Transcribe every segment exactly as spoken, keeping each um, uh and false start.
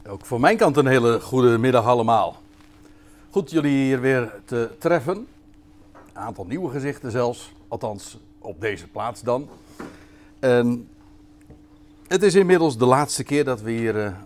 Ook van mijn kant een hele goede middag allemaal. Goed jullie hier weer te treffen. Een aantal nieuwe gezichten zelfs, althans op deze plaats dan. En het is inmiddels de laatste keer dat we hier uh,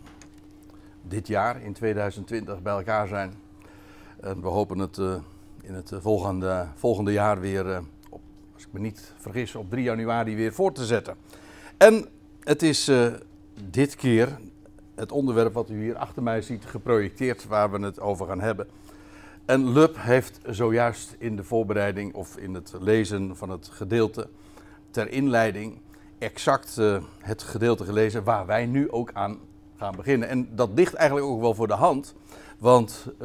dit jaar in tweeduizend twintig bij elkaar zijn. En we hopen het uh, in het volgende, volgende jaar weer, uh, op, als ik me niet vergis, op drie januari weer voor te zetten. En het is uh, dit keer het onderwerp wat u hier achter mij ziet geprojecteerd waar we het over gaan hebben. En Lub heeft zojuist in de voorbereiding of in het lezen van het gedeelte ter inleiding exact uh, het gedeelte gelezen waar wij nu ook aan gaan beginnen. En dat ligt eigenlijk ook wel voor de hand, want uh,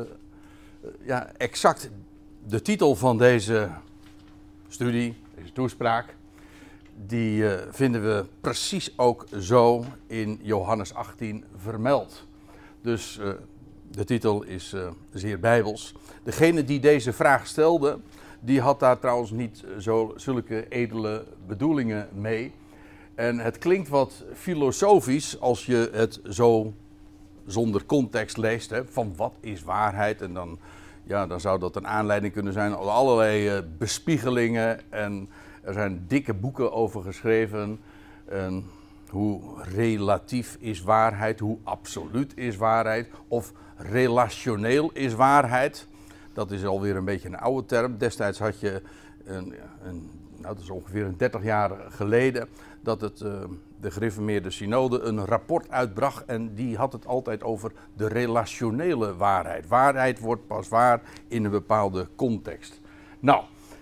ja, exact de titel van deze studie, deze toespraak, die uh, vinden we precies ook zo in Johannes achttien vermeld. Dus uh, de titel is uh, zeer bijbels. Degene die deze vraag stelde, die had daar trouwens niet zo, zulke edele bedoelingen mee. En het klinkt wat filosofisch als je het zo zonder context leest. Hè, van wat is waarheid? En dan, ja, dan zou dat een aanleiding kunnen zijn tot allerlei uh, bespiegelingen. En er zijn dikke boeken over geschreven. En hoe relatief is waarheid? Hoe absoluut is waarheid? Of relationeel is waarheid? Dat is alweer een beetje een oude term. Destijds had je, een, een, nou dat is ongeveer een dertig jaar geleden, dat het, uh, de gereformeerde synode een rapport uitbracht. En die had het altijd over de relationele waarheid. Waarheid wordt pas waar in een bepaalde context. Nou,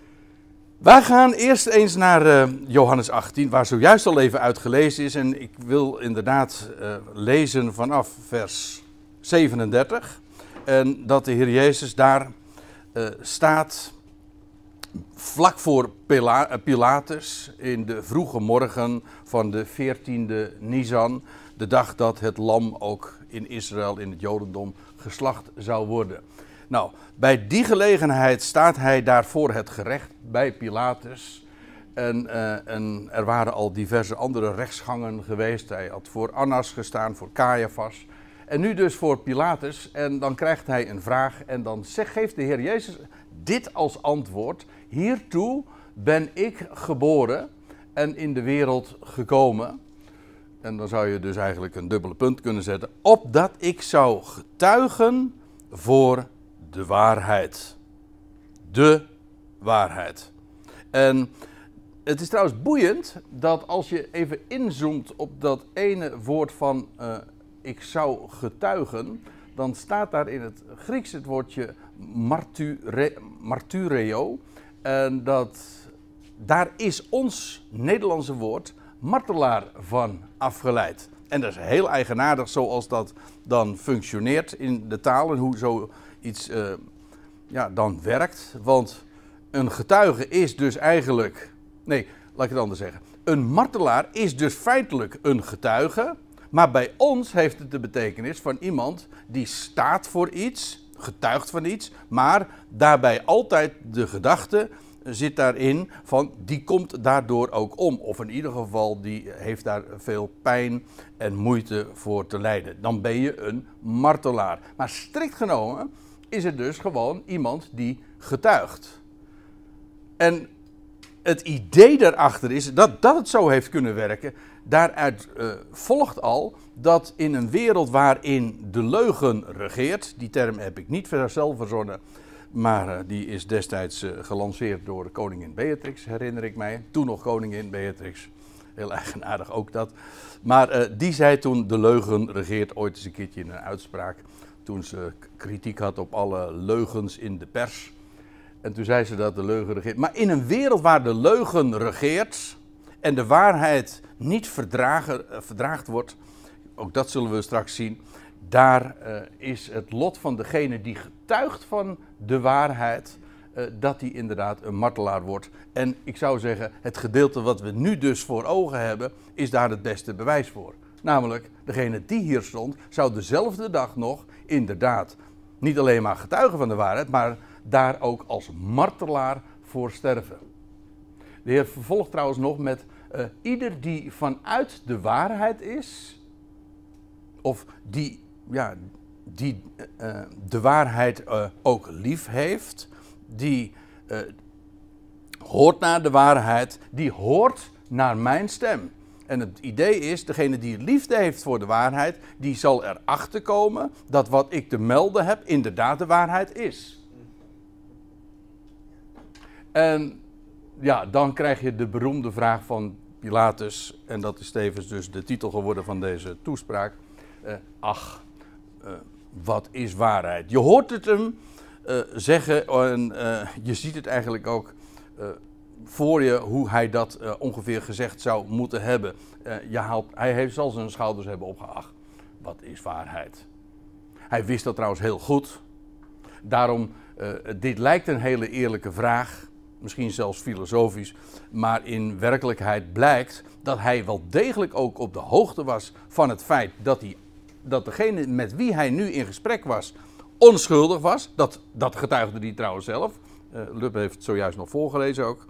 wij gaan eerst eens naar uh, Johannes achttien, waar zojuist al even uit gelezen is. En ik wil inderdaad uh, lezen vanaf vers zevenendertig. En dat de Heer Jezus daar uh, staat vlak voor Pila- Pilatus in de vroege morgen van de veertiende Nisan. De dag dat het lam ook in Israël, in het Jodendom, geslacht zou worden. Nou, bij die gelegenheid staat hij daar voor het gerecht bij Pilatus. En, uh, en er waren al diverse andere rechtsgangen geweest. Hij had voor Annas gestaan, voor Caiaphas. En nu dus voor Pilatus. En dan krijgt hij een vraag. En dan zegt, geeft de Heer Jezus dit als antwoord. Hiertoe ben ik geboren en in de wereld gekomen. En dan zou je dus eigenlijk een dubbele punt kunnen zetten. Opdat ik zou getuigen voor de waarheid. De waarheid. En het is trouwens boeiend dat als je even inzoomt op dat ene woord van uh, ik zou getuigen, dan staat daar in het Grieks het woordje marture, martureo. En dat, daar is ons Nederlandse woord martelaar van afgeleid. En dat is heel eigenaardig zoals dat dan functioneert in de taal en hoe zoiets uh, ja, dan werkt. Want een getuige is dus eigenlijk, nee, laat ik het anders zeggen. Een martelaar is dus feitelijk een getuige. Maar bij ons heeft het de betekenis van iemand die staat voor iets, getuigt van iets, maar daarbij altijd de gedachte zit daarin van die komt daardoor ook om. Of in ieder geval die heeft daar veel pijn en moeite voor te lijden. Dan ben je een martelaar. Maar strikt genomen is het dus gewoon iemand die getuigt. En het idee daarachter is dat, dat het zo heeft kunnen werken. Daaruit uh, volgt al dat in een wereld waarin de leugen regeert, die term heb ik niet zelf verzonnen, maar uh, die is destijds uh, gelanceerd door koningin Beatrix, herinner ik mij. Toen nog koningin Beatrix, heel eigenaardig ook dat. Maar uh, die zei toen de leugen regeert, ooit eens een keertje in een uitspraak, toen ze kritiek had op alle leugens in de pers. En toen zei ze dat de leugen regeert. Maar in een wereld waar de leugen regeert en de waarheid niet verdragen, uh, verdraagd wordt, ook dat zullen we straks zien, daar uh, is het lot van degene die getuigt van de waarheid, uh, dat die inderdaad een martelaar wordt. En ik zou zeggen, het gedeelte wat we nu dus voor ogen hebben, is daar het beste bewijs voor. Namelijk, degene die hier stond, zou dezelfde dag nog inderdaad niet alleen maar getuigen van de waarheid, maar daar ook als martelaar voor sterven. De Heer vervolgt trouwens nog met uh, ieder die vanuit de waarheid is, of die, ja, die uh, de waarheid uh, ook lief heeft, die uh, hoort naar de waarheid, die hoort naar mijn stem. En het idee is, degene die liefde heeft voor de waarheid, die zal erachter komen dat wat ik te melden heb inderdaad de waarheid is. En ja, dan krijg je de beroemde vraag van Pilatus, en dat is tevens dus de titel geworden van deze toespraak. Uh, ach, uh, wat is waarheid? Je hoort het hem uh, zeggen en uh, je ziet het eigenlijk ook uh, voor je hoe hij dat uh, ongeveer gezegd zou moeten hebben. Uh, je haalt, hij heeft, zal zijn schouders hebben opgeacht. Wat is waarheid? Hij wist dat trouwens heel goed. Daarom, uh, dit lijkt een hele eerlijke vraag. Misschien zelfs filosofisch. Maar in werkelijkheid blijkt dat hij wel degelijk ook op de hoogte was van het feit dat, hij, dat degene met wie hij nu in gesprek was onschuldig was. Dat, dat getuigde hij trouwens zelf. Uh, Lubbe heeft het zojuist nog voorgelezen ook.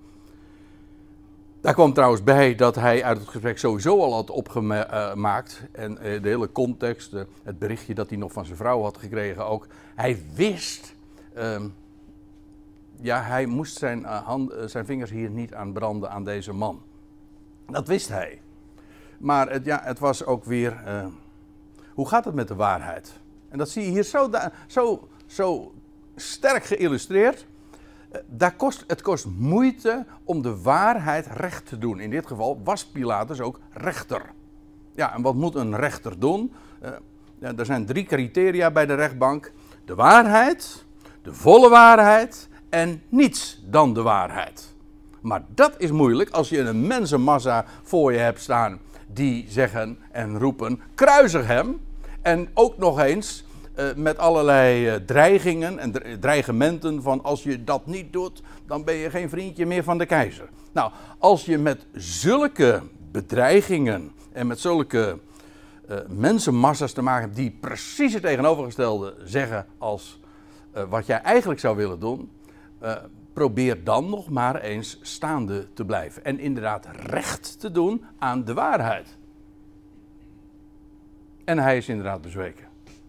Daar kwam trouwens bij dat hij uit het gesprek sowieso al had opgemaakt. En de hele context, het berichtje dat hij nog van zijn vrouw had gekregen ook. Hij wist, um, ja, hij moest zijn, uh, hand, zijn vingers hier niet aan branden aan deze man. Dat wist hij. Maar het, ja, het was ook weer, uh, hoe gaat het met de waarheid? En dat zie je hier zo, zo, zo sterk geïllustreerd. Daar kost, het kost moeite om de waarheid recht te doen. In dit geval was Pilatus ook rechter. Ja, en wat moet een rechter doen? Uh, ja, er zijn drie criteria bij de rechtbank. De waarheid, de volle waarheid en niets dan de waarheid. Maar dat is moeilijk als je een mensenmassa voor je hebt staan die zeggen en roepen, kruisig hem. En ook nog eens uh, met allerlei uh, dreigingen en dreigementen van als je dat niet doet, dan ben je geen vriendje meer van de keizer. Nou, als je met zulke bedreigingen en met zulke uh, mensenmassa's te maken hebt die precies het tegenovergestelde zeggen als uh, wat jij eigenlijk zou willen doen, uh, probeer dan nog maar eens staande te blijven. En inderdaad recht te doen aan de waarheid. En hij is inderdaad bezweken.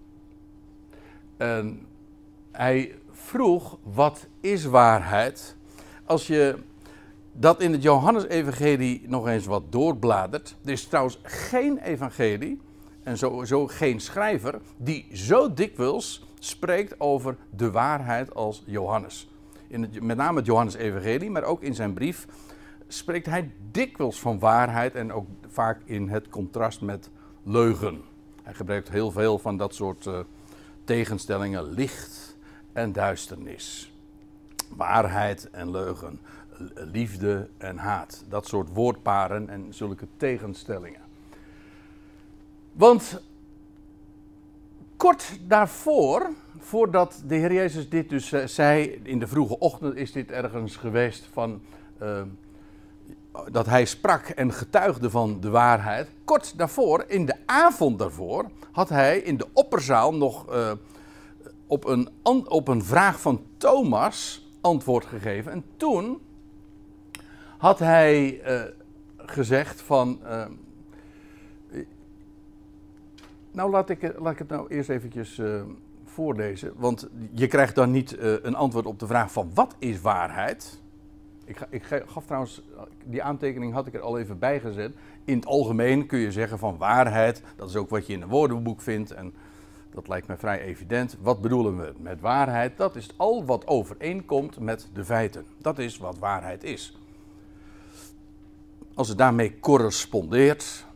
En hij vroeg, wat is waarheid? Als je dat in het Johannesevangelie nog eens wat doorbladert. Er is trouwens geen evangelie en sowieso geen schrijver die zo dikwijls spreekt over de waarheid als Johannes. In het, met name het Johannesevangelie, maar ook in zijn brief spreekt hij dikwijls van waarheid en ook vaak in het contrast met leugen. Hij gebruikt heel veel van dat soort uh, tegenstellingen, licht en duisternis, waarheid en leugen, liefde en haat. Dat soort woordparen en zulke tegenstellingen. Want kort daarvoor, voordat de Heer Jezus dit dus uh, zei, in de vroege ochtend is dit ergens geweest van, uh, dat hij sprak en getuigde van de waarheid. Kort daarvoor, in de avond daarvoor, had hij in de opperzaal nog uh, op, een, op een vraag van Thomas antwoord gegeven. En toen had hij uh, gezegd van, uh, nou laat ik, laat ik het nou eerst eventjes uh, voorlezen. Want je krijgt dan niet uh, een antwoord op de vraag van wat is waarheid? Ik, ga, ik gaf trouwens, die aantekening had ik er al even bij gezet. In het algemeen kun je zeggen van waarheid, dat is ook wat je in een woordenboek vindt. En dat lijkt me vrij evident. Wat bedoelen we met waarheid? Dat is al wat overeenkomt met de feiten. Dat is wat waarheid is. Als het daarmee correspondeert,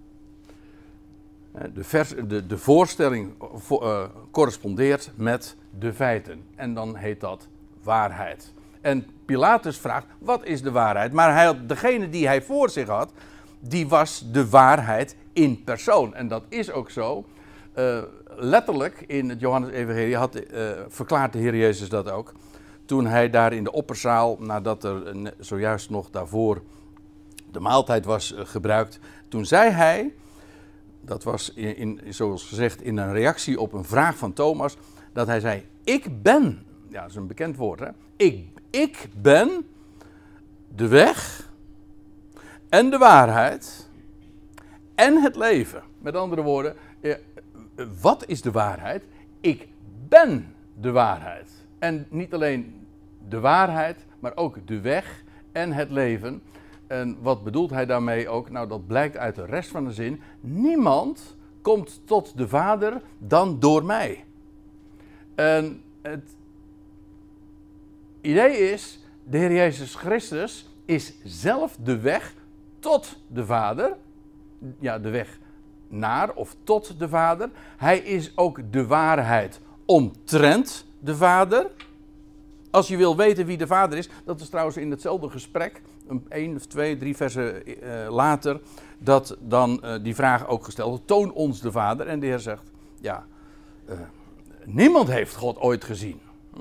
de, vers, de, de voorstelling uh, correspondeert met de feiten. En dan heet dat waarheid. En Pilatus vraagt, wat is de waarheid? Maar hij had, degene die hij voor zich had, die was de waarheid in persoon. En dat is ook zo. Uh, letterlijk in het Johannesevangelie had uh, verklaart de Heer Jezus dat ook. Toen hij daar in de opperzaal, nadat er uh, zojuist nog daarvoor de maaltijd was uh, gebruikt. Toen zei hij, dat was in, in, zoals gezegd in een reactie op een vraag van Thomas, dat hij zei, ik ben, ja dat is een bekend woord hè, ik Ik ben de weg en de waarheid en het leven. Met andere woorden, wat is de waarheid? Ik ben de waarheid. En niet alleen de waarheid, maar ook de weg en het leven. En wat bedoelt hij daarmee ook? Nou, dat blijkt uit de rest van de zin. Niemand komt tot de Vader dan door mij. En het idee is, de Heer Jezus Christus is zelf de weg tot de Vader. Ja, de weg naar of tot de Vader. Hij is ook de waarheid omtrent de Vader. Als je wil weten wie de Vader is, dat is trouwens in hetzelfde gesprek, één of twee, drie versen uh, later, dat dan uh, die vraag ook gesteld wordt, toon ons de Vader. En de Heer zegt, ja, uh, niemand heeft God ooit gezien. Hm?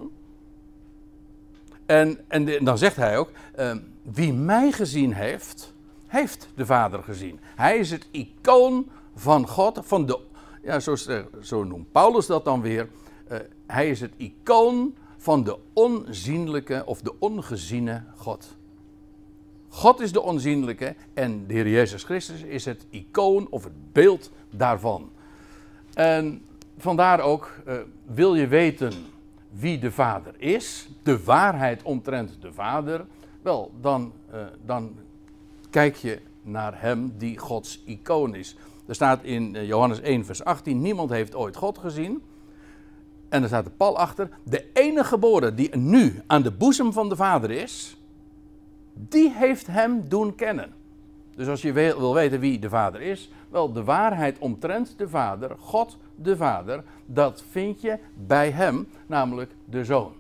En, en, de, en dan zegt hij ook, uh, wie mij gezien heeft, heeft de Vader gezien. Hij is het icoon van God, van de, ja, zo, zo noemt Paulus dat dan weer, uh, hij is het icoon van de onzienlijke of de ongeziene God. God is de onzienlijke en de Heer Jezus Christus is het icoon of het beeld daarvan. En vandaar ook, uh, wil je weten wie de Vader is, de waarheid omtrent de Vader, wel, dan, uh, dan kijk je naar hem die Gods icoon is. Er staat in uh, Johannes één vers achttien, niemand heeft ooit God gezien. En er staat de pal achter, de enige geboren die nu aan de boezem van de Vader is, die heeft hem doen kennen. Dus als je wil weten wie de Vader is, wel, de waarheid omtrent de Vader, God de Vader, dat vind je bij hem, namelijk de Zoon.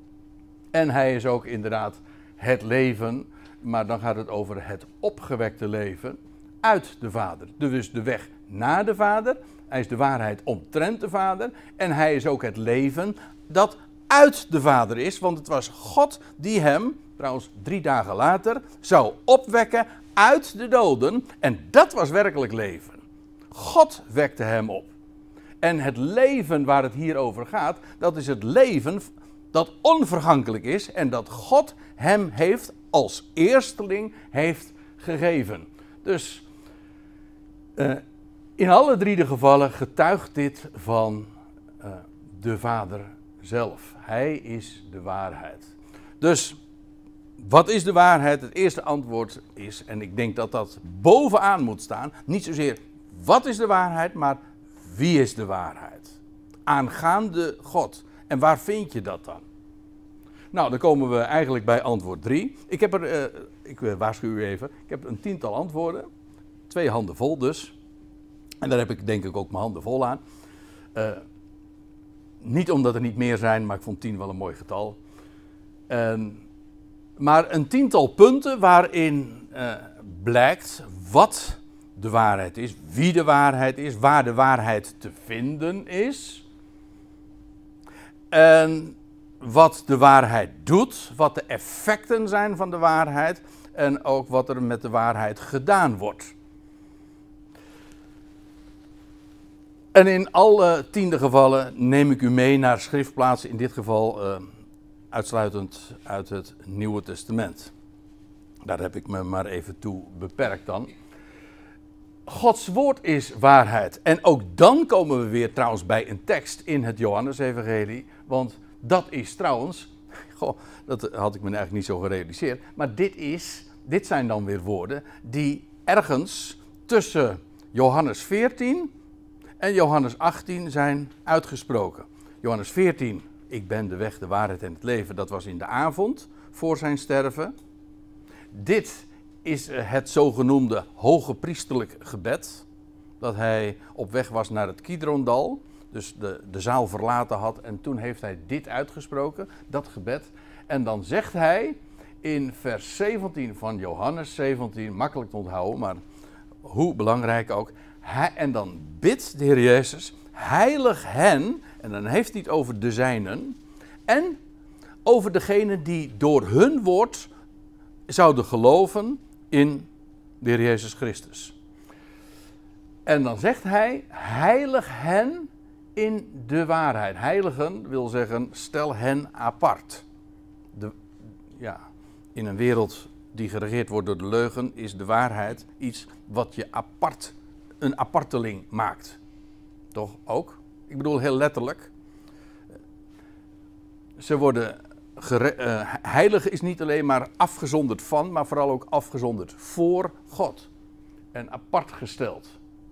En hij is ook inderdaad het leven, maar dan gaat het over het opgewekte leven uit de Vader. Dus de weg naar de Vader. Hij is de waarheid omtrent de Vader. En hij is ook het leven dat uit de Vader is. Want het was God die hem, trouwens drie dagen later, zou opwekken uit de doden. En dat was werkelijk leven. God wekte hem op. En het leven waar het hier over gaat, dat is het leven dat onvergankelijk is. En dat God hem heeft als eersteling heeft gegeven. Dus uh, in alle drie de gevallen getuigt dit van uh, de Vader zelf. Hij is de waarheid. Dus wat is de waarheid? Het eerste antwoord is, en ik denk dat dat bovenaan moet staan, niet zozeer wat is de waarheid, maar wie is de waarheid? Aangaande God. En waar vind je dat dan? Nou, dan komen we eigenlijk bij antwoord drie. Ik heb er, uh, ik waarschuw u even, ik heb een tiental antwoorden. Twee handen vol dus. En daar heb ik denk ik ook mijn handen vol aan. Uh, niet omdat er niet meer zijn, maar ik vond tien wel een mooi getal. Uh, maar een tiental punten waarin uh, blijkt wat de waarheid is, wie de waarheid is, waar de waarheid te vinden is. En wat de waarheid doet, wat de effecten zijn van de waarheid en ook wat er met de waarheid gedaan wordt. En in alle tiende gevallen neem ik u mee naar schriftplaatsen, in dit geval uh, uitsluitend uit het Nieuwe Testament. Daar heb ik me maar even toe beperkt dan. Gods woord is waarheid. En ook dan komen we weer trouwens bij een tekst in het Johannesevangelie. Want dat is trouwens, goh, dat had ik me eigenlijk niet zo gerealiseerd. Maar dit, is, dit zijn dan weer woorden die ergens tussen Johannes veertien en Johannes achttien zijn uitgesproken. Johannes veertien, ik ben de weg, de waarheid en het leven. Dat was in de avond voor zijn sterven. Dit is het zogenoemde hoge priesterlijk gebed. Dat hij op weg was naar het Kidrondal. Dus de, de zaal verlaten had. En toen heeft hij dit uitgesproken, dat gebed. En dan zegt hij in vers zeventien van Johannes zeventien, makkelijk te onthouden, maar hoe belangrijk ook. Hij, en dan bidt de Heer Jezus, heilig hen, en dan heeft hij het over de zijnen, en over degenen die door hun woord zouden geloven in de Heer Jezus Christus. En dan zegt hij, heilig hen in de waarheid. Heiligen wil zeggen, stel hen apart. De, ja, in een wereld die geregeerd wordt door de leugen, is de waarheid iets wat je apart, een aparteling maakt. Toch ook? Ik bedoel heel letterlijk. Ze worden... Gere- uh, heilige is niet alleen maar afgezonderd van, maar vooral ook afgezonderd voor God. En apart gesteld.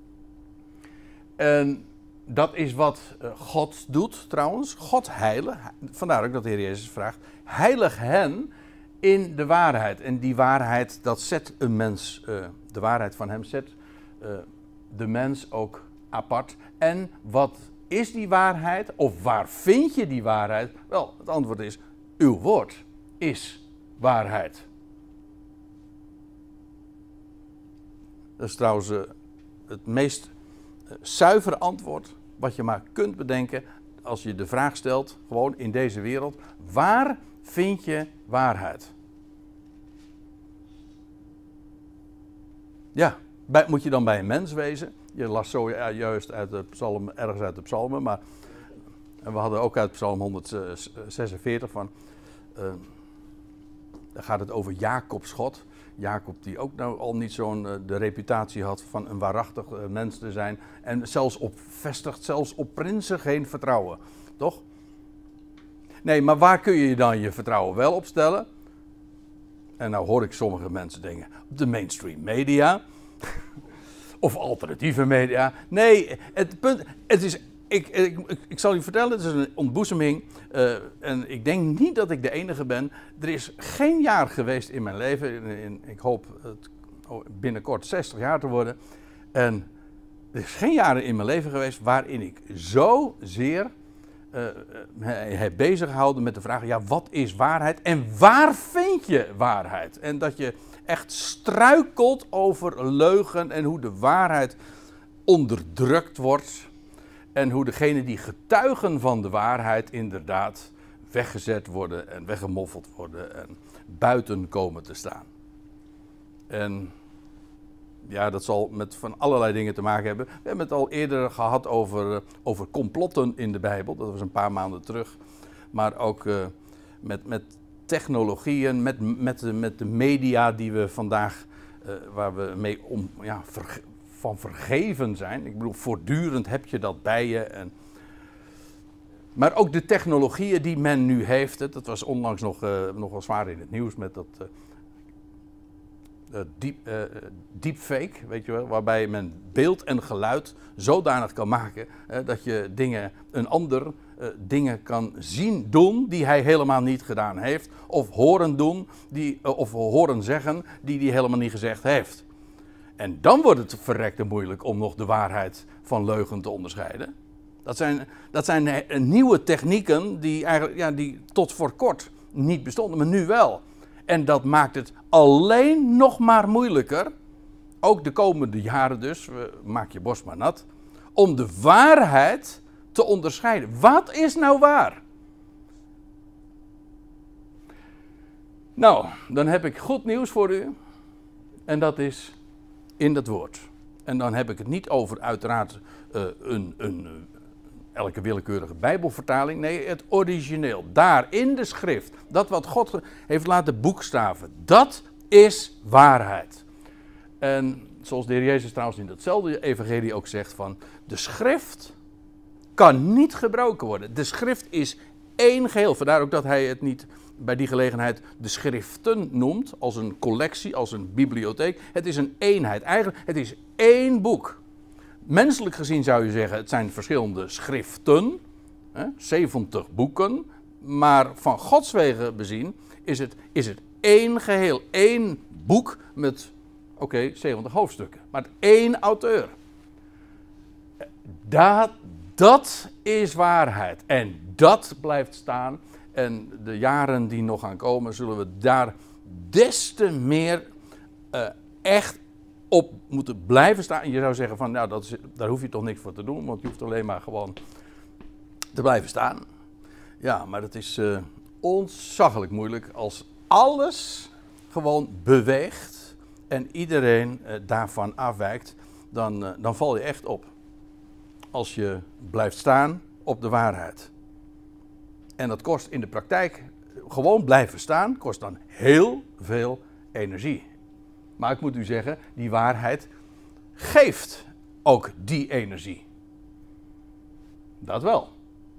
En dat is wat uh, God doet trouwens. God heilen. Vandaar ook dat de Heer Jezus vraagt. Heilig hen in de waarheid. En die waarheid, dat zet een mens, uh, de waarheid van hem zet uh, de mens ook apart. En wat is die waarheid? Of waar vind je die waarheid? Wel, het antwoord is, uw woord is waarheid. Dat is trouwens uh, het meest uh, zuivere antwoord wat je maar kunt bedenken als je de vraag stelt, gewoon in deze wereld, waar vind je waarheid? Ja, bij, moet je dan bij een mens wezen? Je las zo ja, juist uit de psalm, ergens uit de psalmen, maar en we hadden ook uit psalm honderdzesenveertig van, uh, daar gaat het over Jacobs God. Jacob die ook nou al niet zo'n uh, de reputatie had van een waarachtig uh, mens te zijn. En zelfs op vestigt, zelfs op prinsen geen vertrouwen. Toch? Nee, maar waar kun je dan je vertrouwen wel op stellen? En nou hoor ik sommige mensen denken, op de mainstream media. Of alternatieve media. Nee, het punt, het is... Ik, ik, ik, ik zal u vertellen, het is een ontboezeming. Uh, en ik denk niet dat ik de enige ben. Er is geen jaar geweest in mijn leven. In, in, ik hoop het binnenkort zestig jaar te worden. En er is geen jaren in mijn leven geweest waarin ik zo zeer uh, heb bezig gehouden met de vraag: ja, wat is waarheid en waar vind je waarheid? En dat je echt struikelt over leugen en hoe de waarheid onderdrukt wordt. En hoe degenen die getuigen van de waarheid inderdaad weggezet worden en weggemoffeld worden en buiten komen te staan. En ja, dat zal met van allerlei dingen te maken hebben. We hebben het al eerder gehad over, over complotten in de Bijbel. Dat was een paar maanden terug. Maar ook uh, met, met technologieën, met, met, de, met de media die we vandaag, uh, waar we mee om, ja, ver, van vergeven zijn. Ik bedoel, voortdurend heb je dat bij je. En... Maar ook de technologieën die men nu heeft. Het, dat was onlangs nog, uh, nog wel zwaar in het nieuws met dat uh, uh, deep, uh, deepfake, weet je wel, waarbij men beeld en geluid zodanig kan maken uh, dat je dingen, een ander uh, dingen kan zien doen die hij helemaal niet gedaan heeft. Of horen doen, die, uh, of horen zeggen die hij helemaal niet gezegd heeft. En dan wordt het verrekte moeilijk om nog de waarheid van leugen te onderscheiden. Dat zijn, dat zijn nieuwe technieken die, eigenlijk, ja, die tot voor kort niet bestonden, maar nu wel. En dat maakt het alleen nog maar moeilijker, ook de komende jaren dus, maak je borst maar nat, om de waarheid te onderscheiden. Wat is nou waar? Nou, dan heb ik goed nieuws voor u. En dat is in dat woord. En dan heb ik het niet over uiteraard uh, een, een, elke willekeurige Bijbelvertaling. Nee, het origineel. Daar in de schrift. Dat wat God heeft laten boekstaven. Dat is waarheid. En zoals de Heer Jezus trouwens in datzelfde evangelie ook zegt van, de schrift kan niet gebroken worden. De schrift is één geheel. Vandaar ook dat hij het niet bij die gelegenheid de schriften noemt, als een collectie, als een bibliotheek. Het is een eenheid. Eigenlijk, het is één boek. Menselijk gezien zou je zeggen, het zijn verschillende schriften, hè, zeventig boeken, maar van Gods wegen bezien is het, is het één geheel, één boek met, oké, okay, zeventig hoofdstukken, maar één auteur. Dat, dat is waarheid en dat blijft staan. En de jaren die nog gaan komen, zullen we daar des te meer uh, echt op moeten blijven staan. En je zou zeggen van, nou, dat is, daar hoef je toch niks voor te doen, want je hoeft alleen maar gewoon te blijven staan. Ja, maar dat is uh, ontzaglijk moeilijk als alles gewoon beweegt en iedereen uh, daarvan afwijkt, dan, uh, dan val je echt op. Als je blijft staan op de waarheid. En dat kost in de praktijk, gewoon blijven staan, kost dan heel veel energie. Maar ik moet u zeggen, die waarheid geeft ook die energie. Dat wel.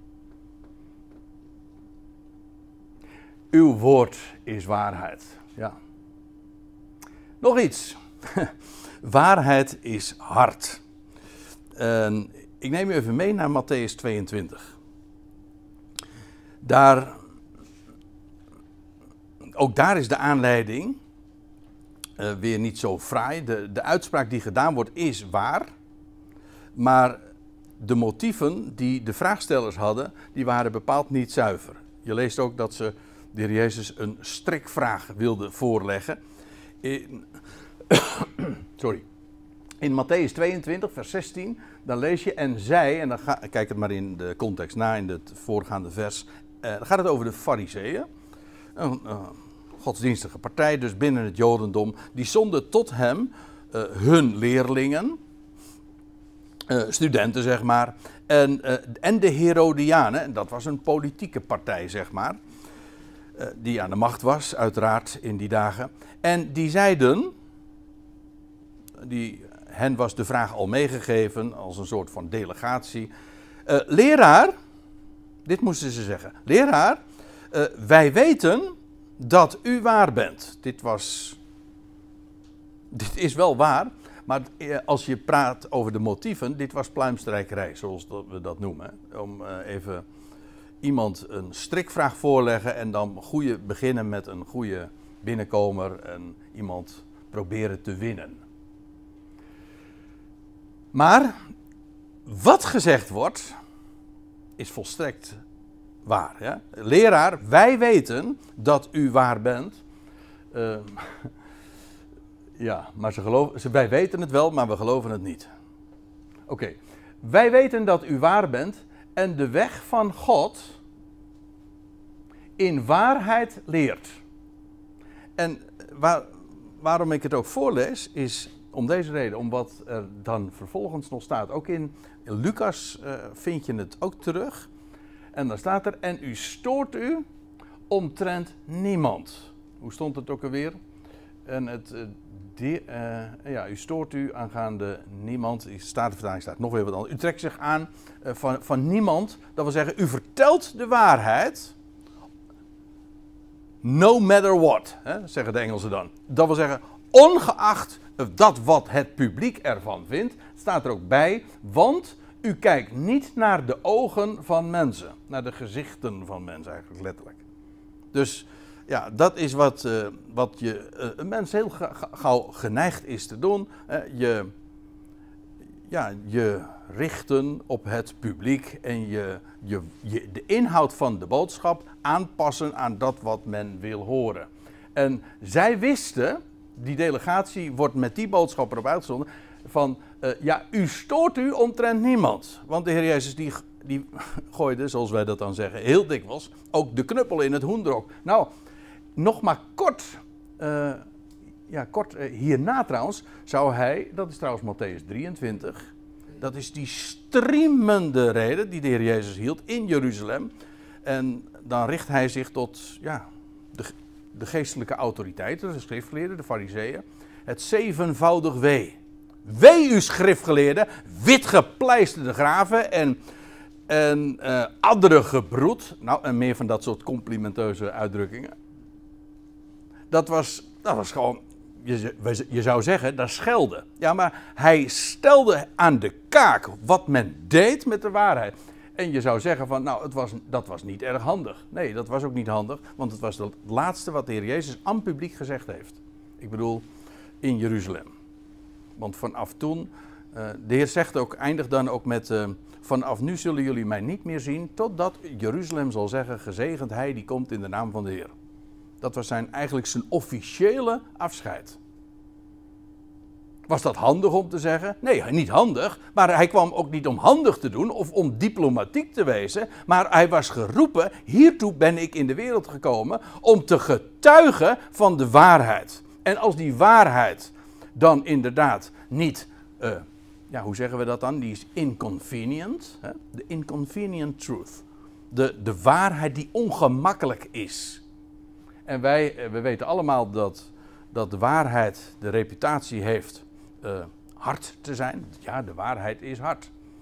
Uw woord is waarheid. Ja. Nog iets. Waarheid is hard. En ik neem u even mee naar Mattheüs tweeëntwintig. Daar, ook daar is de aanleiding uh, weer niet zo fraai. De, de uitspraak die gedaan wordt is waar. Maar de motieven die de vraagstellers hadden, die waren bepaald niet zuiver. Je leest ook dat ze de Heer Jezus een strikvraag wilden voorleggen. In, sorry. In Mattheüs tweeëntwintig, vers zestien, dan lees je en zij, en dan ga, kijk het maar in de context na, in het voorgaande vers, eh, dan gaat het over de Farizeeën. Een uh, godsdienstige partij, dus binnen het Jodendom, die zonden tot hem uh, hun leerlingen, uh, studenten zeg maar, en, uh, en de Herodianen, en dat was een politieke partij zeg maar, uh, die aan de macht was, uiteraard in die dagen, en die zeiden, die... hen was de vraag al meegegeven als een soort van delegatie. Uh, leraar, dit moesten ze zeggen. Leraar, uh, wij weten dat u waar bent. Dit was, dit is wel waar, maar uh, als je praat over de motieven, dit was pluimstrijkerij, zoals dat we dat noemen. Om uh, even iemand een strikvraag voorleggen en dan goeie, beginnen met een goede binnenkomer en iemand proberen te winnen. Maar wat gezegd wordt, is volstrekt waar. Ja? Leraar, wij weten dat u waar bent. Uh, ja, maar ze geloven, ze, wij weten het wel, maar we geloven het niet. Oké, okay. Wij weten dat u waar bent en de weg van God in waarheid leert. En waar, waarom ik het ook voorlees, is om deze reden, om wat er dan vervolgens nog staat. Ook in Lucas uh, vind je het ook terug. En dan staat er, en u stoort u omtrent niemand. Hoe stond het ook alweer? En het, uh, die, uh, ja, u stoort u aangaande niemand. De Statenvertaling staat nog weer wat anders. U trekt zich aan uh, van, van niemand. Dat wil zeggen, u vertelt de waarheid. No matter what, hè, zeggen de Engelsen dan. Dat wil zeggen, ongeacht dat wat het publiek ervan vindt, staat er ook bij, want u kijkt niet naar de ogen van mensen, naar de gezichten van mensen eigenlijk letterlijk. Dus ja, dat is wat, uh, wat je, uh, een mens heel ga, ga, gauw geneigd is te doen. Uh, je, ja, je richten op het publiek en je, je, je de inhoud van de boodschap aanpassen aan dat wat men wil horen. En zij wisten, die delegatie wordt met die boodschap erop uitgezonden, van uh, ja, u stoort u omtrent niemand. Want de Heer Jezus die, die gooide, zoals wij dat dan zeggen, heel dikwijls, ook de knuppel in het hoenderhok. Nou, nog maar kort, uh, ja, kort uh, hierna trouwens, zou hij, dat is trouwens Mattheüs drieëntwintig, dat is die striemende reden die de Heer Jezus hield in Jeruzalem. En dan richt hij zich tot, ja, de, de geestelijke autoriteiten, de schriftgeleerden, de farizeeën. Het zevenvoudig wee. Wee u schriftgeleerden, witgepleisterde graven en, en uh, adderige broed. Nou, en meer van dat soort complimenteuze uitdrukkingen. Dat was, dat was gewoon, je, je zou zeggen, dat schelde. Ja, maar hij stelde aan de kaak wat men deed met de waarheid. En je zou zeggen van, nou, het was, dat was niet erg handig. Nee, dat was ook niet handig, want het was het laatste wat de Heer Jezus aan het publiek gezegd heeft. Ik bedoel, in Jeruzalem. Want vanaf toen, uh, de Heer zegt ook, eindigt dan ook met, uh, vanaf nu zullen jullie mij niet meer zien, totdat Jeruzalem zal zeggen, gezegend hij die komt in de naam van de Heer. Dat was zijn, eigenlijk zijn officiële afscheid. Was dat handig om te zeggen? Nee, niet handig. Maar hij kwam ook niet om handig te doen of om diplomatiek te wezen. Maar hij was geroepen, hiertoe ben ik in de wereld gekomen, om te getuigen van de waarheid. En als die waarheid dan inderdaad niet, uh, ja, hoe zeggen we dat dan? Die is inconvenient. Hè? De inconvenient truth. De, de waarheid die ongemakkelijk is. En wij, we weten allemaal dat, dat de waarheid de reputatie heeft uh, hard te zijn. Ja, de waarheid is hard.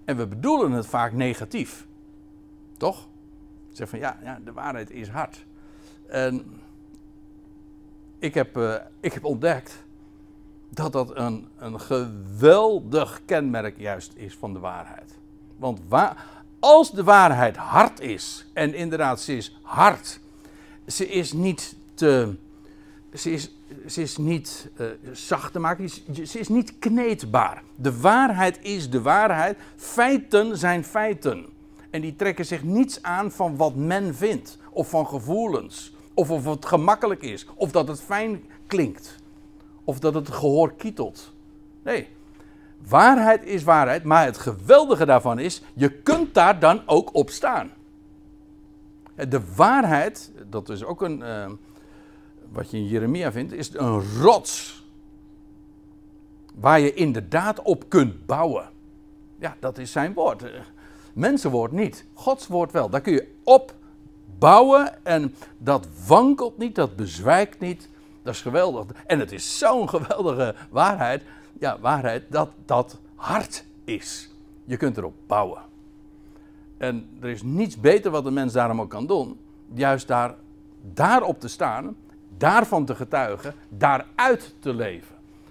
En we bedoelen het vaak negatief. Toch? Zeg van ja, ja, de waarheid is hard. En ik heb, uh, ik heb ontdekt dat dat een, een geweldig kenmerk juist is van de waarheid. Want wa- als de waarheid hard is, en inderdaad ze is hard, ze is niet te, ze is, ze is niet uh, zacht te maken, ze is niet kneedbaar. De waarheid is de waarheid, feiten zijn feiten. En die trekken zich niets aan van wat men vindt, of van gevoelens, of of het gemakkelijk is, of dat het fijn klinkt, of dat het gehoor kietelt. Nee, waarheid is waarheid, maar het geweldige daarvan is, je kunt daar dan ook op staan. De waarheid, dat is ook een, uh, wat je in Jeremia vindt, is een rots. Waar je inderdaad op kunt bouwen. Ja, dat is zijn woord. Mensenwoord niet, Gods woord wel. Daar kun je op bouwen en dat wankelt niet, dat bezwijkt niet. Dat is geweldig. En het is zo'n geweldige waarheid, ja, waarheid dat dat hard is. Je kunt erop bouwen. En er is niets beter wat een mens daarom ook kan doen. Juist daar, daarop te staan, daarvan te getuigen, daaruit te leven.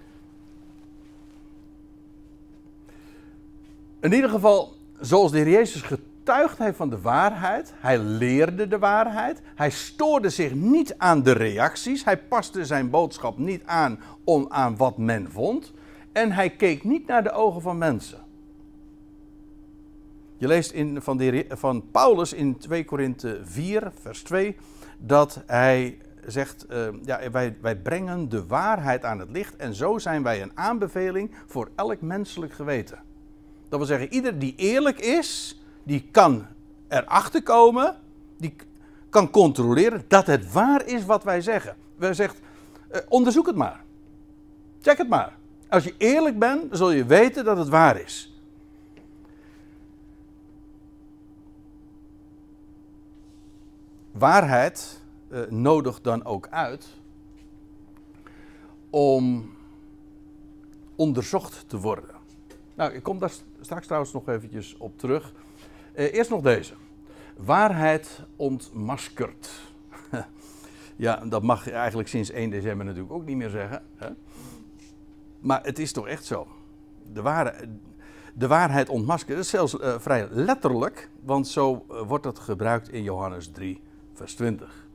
In ieder geval, zoals de Heer Jezus getuigd heeft van de waarheid, hij leerde de waarheid, hij stoorde zich niet aan de reacties, hij paste zijn boodschap niet aan om aan wat men vond en hij keek niet naar de ogen van mensen. Je leest in, van, de, van Paulus in twee Korinthe vier, vers twee, dat hij zegt, uh, ja, wij, wij brengen de waarheid aan het licht en zo zijn wij een aanbeveling voor elk menselijk geweten. Dat wil zeggen, ieder die eerlijk is, die kan erachter komen, die kan controleren dat het waar is wat wij zeggen. Wij zeggen, uh, onderzoek het maar. Check het maar. Als je eerlijk bent, zul je weten dat het waar is. Waarheid uh, nodigt dan ook uit om onderzocht te worden. Nou, ik kom daar straks trouwens nog eventjes op terug. Uh, eerst nog deze. Waarheid ontmaskert. Ja, dat mag je eigenlijk sinds één december natuurlijk ook niet meer zeggen. Hè? Maar het is toch echt zo. De, ware, de waarheid ontmaskert. Dat is zelfs uh, vrij letterlijk, want zo uh, wordt het gebruikt in Johannes drie, vers twintig.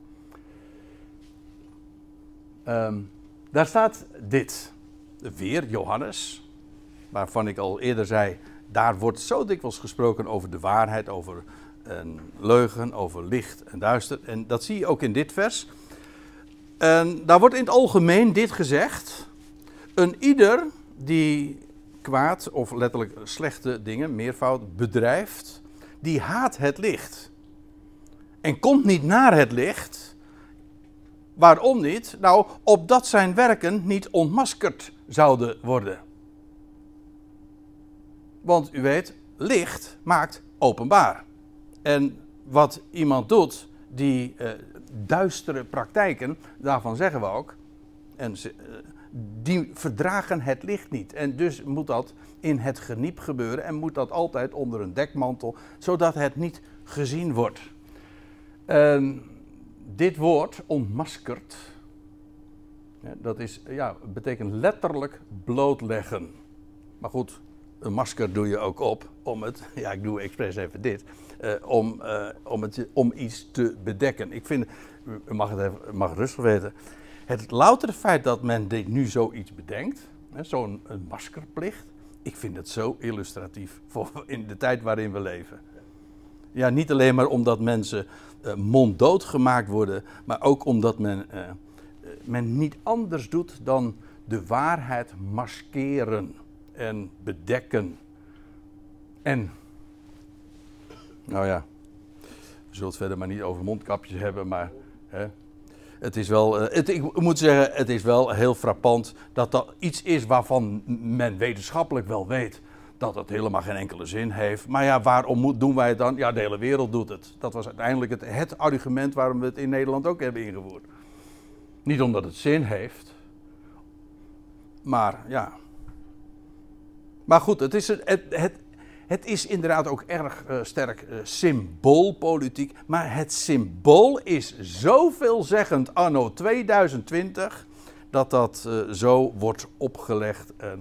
Um, daar staat dit. Weer Johannes, waarvan ik al eerder zei, daar wordt zo dikwijls gesproken over de waarheid, over een leugen, over licht en duister. En dat zie je ook in dit vers. En daar wordt in het algemeen dit gezegd. Een ieder die kwaad of letterlijk slechte dingen, meervoud, bedrijft, die haat het licht. En komt niet naar het licht. Waarom niet? Nou, opdat zijn werken niet ontmaskerd zouden worden. Want u weet, licht maakt openbaar. En wat iemand doet, die uh, duistere praktijken, daarvan zeggen we ook, en ze, uh, die verdragen het licht niet. En dus moet dat in het geniep gebeuren en moet dat altijd onder een dekmantel, zodat het niet gezien wordt. Uh, dit woord, ontmaskerd, dat is, ja, betekent letterlijk blootleggen. Maar goed, een masker doe je ook op om het, ja, ik doe expres even dit, uh, om, uh, om, het, om iets te bedekken. Ik vind, u mag het even, mag rustig weten, het loutere feit dat men dit nu zoiets bedenkt, zo'n maskerplicht, ik vind het zo illustratief voor in de tijd waarin we leven. Ja, niet alleen maar omdat mensen uh, monddood gemaakt worden, maar ook omdat men, uh, men niet anders doet dan de waarheid maskeren en bedekken. En, nou ja, we zullen het verder maar niet over mondkapjes hebben, maar hè, het is wel, uh, het, ik moet zeggen, het is wel heel frappant dat dat iets is waarvan men wetenschappelijk wel weet dat het helemaal geen enkele zin heeft. Maar ja, waarom moet, doen wij het dan? Ja, de hele wereld doet het. Dat was uiteindelijk het, het argument waarom we het in Nederland ook hebben ingevoerd. Niet omdat het zin heeft, maar ja. Maar goed, het, is het, het, het, het is inderdaad ook erg uh, sterk uh, symboolpolitiek. Maar het symbool is zo veelzeggend anno tweeduizend twintig... dat dat uh, zo wordt opgelegd. Uh.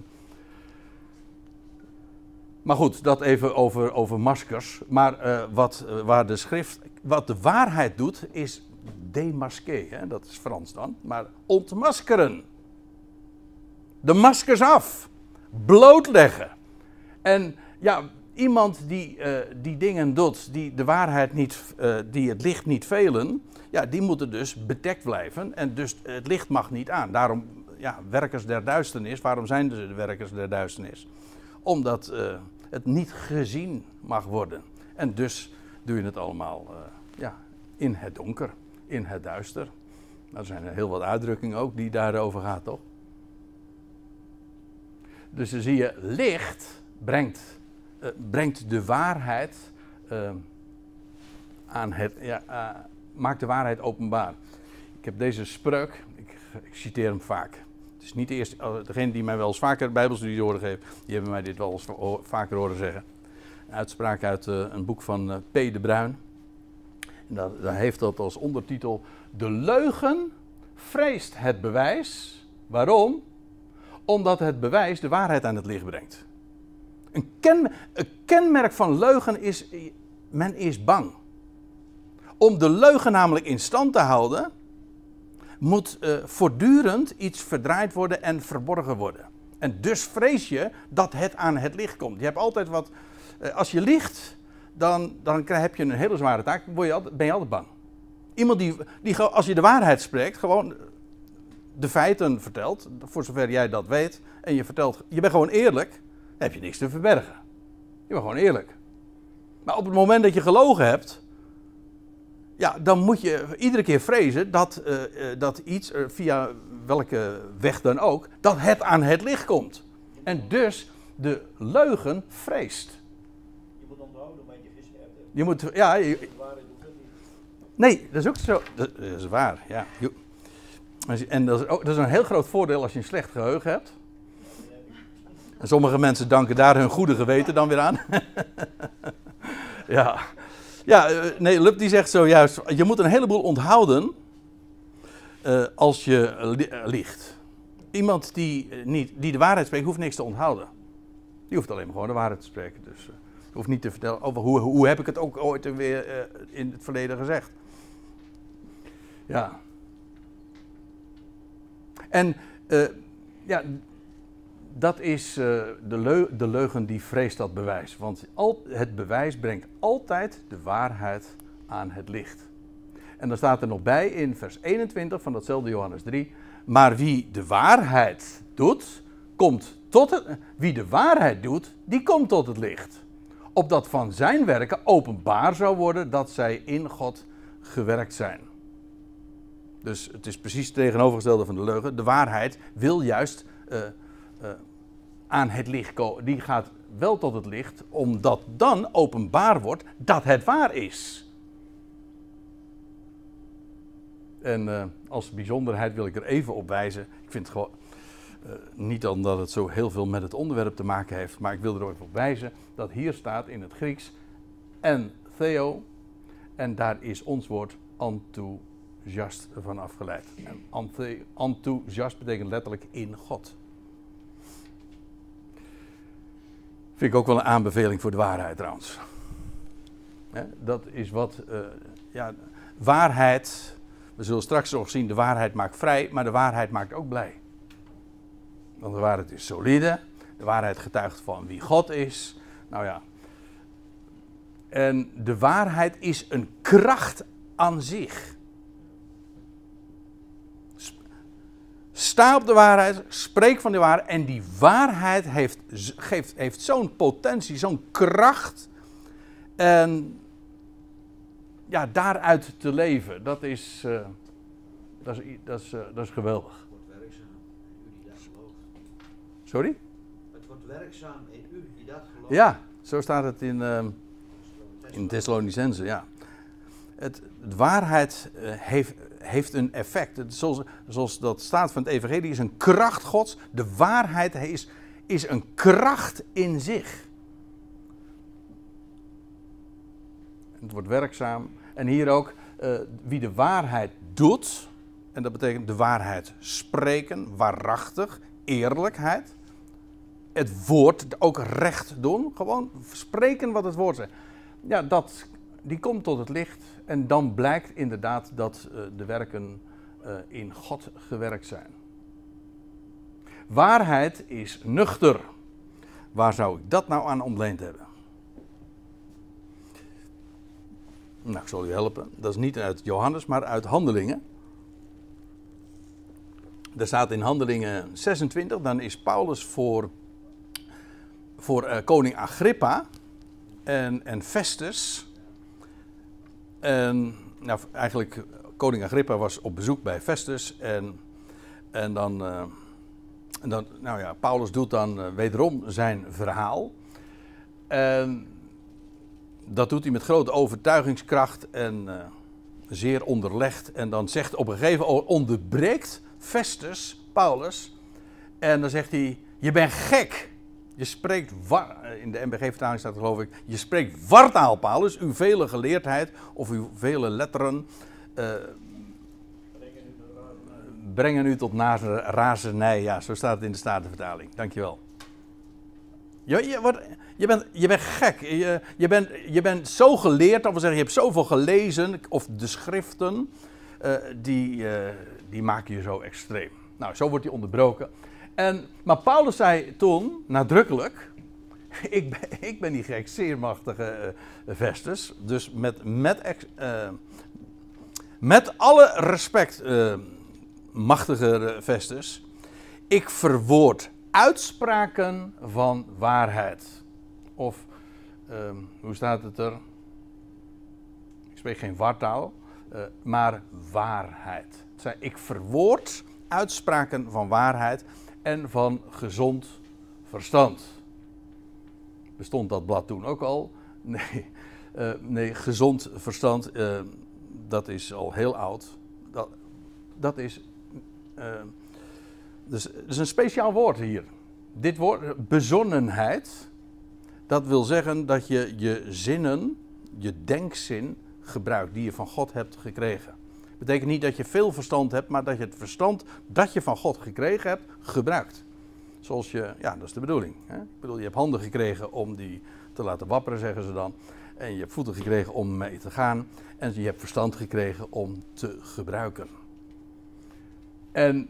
Maar goed, dat even over, over maskers. Maar uh, wat, uh, waar de schrift, wat de waarheid doet, is démasquer. Hè? Dat is Frans dan. Maar ontmaskeren. De maskers af. Blootleggen. En ja, iemand die, uh, die dingen doet, die de waarheid niet, uh, die het licht niet velen, ja, die moeten dus bedekt blijven. En dus het licht mag niet aan. Daarom, ja, werkers der duisternis. Waarom zijn ze de werkers der duisternis? Omdat uh, het niet gezien mag worden. En dus doe je het allemaal uh, ja, in het donker, in het duister. Nou, er zijn er heel wat uitdrukkingen ook die daarover gaat, toch? Dus dan zie je, licht brengt, uh, brengt de waarheid uh, aan het, ja, uh, maakt de waarheid openbaar. Ik heb deze spreuk, ik, ik citeer hem vaak. Het is niet de eerste, uh, degene die mij wel eens vaker bijbelstudie horen geven, die hebben mij dit wel eens vaker horen zeggen. Een uitspraak uit uh, een boek van uh, P. de Bruin. En dat, dat heeft dat als ondertitel: de leugen vreest het bewijs. Waarom? Omdat het bewijs de waarheid aan het licht brengt. Een, ken, een kenmerk van leugen is, men is bang. Om de leugen namelijk in stand te houden, moet uh, voortdurend iets verdraaid worden en verborgen worden. En dus vrees je dat het aan het licht komt. Je hebt altijd wat, uh, als je liegt, dan, dan heb je een hele zware taak, word je altijd, ben je altijd bang. Iemand die, die, als je de waarheid spreekt, gewoon de feiten vertelt, voor zover jij dat weet, en je vertelt, je bent gewoon eerlijk, dan heb je niks te verbergen. Je bent gewoon eerlijk. Maar op het moment dat je gelogen hebt, ja, dan moet je iedere keer vrezen dat, uh, uh, dat iets, uh, via welke weg dan ook, dat het aan het licht komt. En dus de leugen vreest. Je moet onthouden wat je gezegd hebt. Je moet, ja. Je, De waarheid doet het niet. nee, dat is ook zo. Dat, dat is waar, ja. En dat is, ook, dat is een heel groot voordeel als je een slecht geheugen hebt. En sommige mensen danken daar hun goede geweten dan weer aan. ja. Ja, nee, Lub die zegt zojuist, je moet een heleboel onthouden uh, als je li- liegt. Iemand die, uh, niet, die de waarheid spreekt, hoeft niks te onthouden. Die hoeft alleen maar gewoon de waarheid te spreken. Dus uh, je hoeft niet te vertellen, oh, hoe, hoe heb ik het ook ooit weer uh, in het verleden gezegd. Ja. En uh, ja, dat is uh, de, leu- de leugen die vreest dat bewijs. Want al, het bewijs brengt altijd de waarheid aan het licht. En dan staat er nog bij in vers eenentwintig van datzelfde Johannes drie. Maar wie de waarheid doet, komt tot het... Wie de waarheid doet, die komt tot het licht. Opdat van zijn werken openbaar zou worden dat zij in God gewerkt zijn. Dus het is precies het tegenovergestelde van de leugen. De waarheid wil juist uh, uh, aan het licht komen. Die gaat wel tot het licht, omdat dan openbaar wordt dat het waar is. En uh, als bijzonderheid wil ik er even op wijzen. Ik vind het gewoon, uh, niet omdat het zo heel veel met het onderwerp te maken heeft, maar ik wil er even op wijzen dat hier staat in het Grieks en theo, en daar is ons woord enthousiast van afgeleid. En enthousiast betekent letterlijk in God. Vind ik ook wel een aanbeveling voor de waarheid trouwens. He, dat is wat, uh, ja, waarheid, we zullen straks nog zien, de waarheid maakt vrij, maar de waarheid maakt ook blij. Want de waarheid is solide, de waarheid getuigt van wie God is. Nou ja, en de waarheid is een kracht aan zich. Sta op de waarheid, spreek van de waarheid. En die waarheid heeft, geeft, heeft zo'n potentie, zo'n kracht. En ja, daaruit te leven, dat is, uh, dat is, dat is, uh, dat is geweldig. Het wordt werkzaam in u die dat gelooft. Sorry? Het wordt werkzaam in u die dat gelooft. Ja, zo staat het in, uh, in Thessalonicenzen, ja. Het, de waarheid uh, heeft, heeft een effect. Het, zoals, zoals dat staat van het evangelie is een kracht Gods. De waarheid is, is een kracht in zich. Het wordt werkzaam. En hier ook, uh, wie de waarheid doet. En dat betekent de waarheid spreken, waarachtig, eerlijkheid. Het woord ook recht doen. Gewoon spreken wat het woord zegt. Ja, dat, die komt tot het licht. En dan blijkt inderdaad dat uh, de werken uh, in God gewerkt zijn. Waarheid is nuchter. Waar zou ik dat nou aan ontleend hebben? Nou, ik zal u helpen. Dat is niet uit Johannes, maar uit Handelingen. Er staat in Handelingen zesentwintig, dan is Paulus voor, voor uh, koning Agrippa en, en Festus. En nou, eigenlijk, koning Agrippa was op bezoek bij Festus. En, en dan, uh, en dan, nou ja, Paulus doet dan uh, wederom zijn verhaal. En dat doet hij met grote overtuigingskracht en uh, zeer onderlegd. En dan zegt op een gegeven moment, onderbreekt Festus Paulus. En dan zegt hij, je bent gek. Je spreekt, war, in de N B G-vertaling staat er geloof ik, je spreekt wartaal, Paulus. Uw vele geleerdheid of uw vele letteren uh, brengen u tot razernij. Ja, zo staat het in de Statenvertaling. Dankjewel. Je, je, wat, je, bent, je bent gek. Je, je, bent, je bent zo geleerd, dat wil zeggen, je hebt zoveel gelezen, of de schriften, uh, die, uh, die maken je zo extreem. Nou, zo wordt hij onderbroken. En, maar Paulus zei toen, nadrukkelijk, ik ben, ik ben die gek, zeer machtige uh, Festus, dus met, met, uh, met alle respect, uh, machtige Festus, ik verwoord uitspraken van waarheid. Of, uh, hoe staat het er? Ik spreek geen wartaal, uh, maar waarheid. Het zijn, ik verwoord uitspraken van waarheid en van gezond verstand. Bestond dat blad toen ook al? Nee, uh, nee gezond verstand, uh, dat is al heel oud. Dat, dat is... Uh, Dus het is een speciaal woord hier. Dit woord, bezonnenheid, dat wil zeggen dat je je zinnen, je denkzin gebruikt die je van God hebt gekregen. Dat betekent niet dat je veel verstand hebt, maar dat je het verstand dat je van God gekregen hebt, gebruikt. Zoals je, ja, dat is de bedoeling. Hè? Ik bedoel, je hebt handen gekregen om die te laten wapperen, zeggen ze dan. En je hebt voeten gekregen om mee te gaan. En je hebt verstand gekregen om te gebruiken. En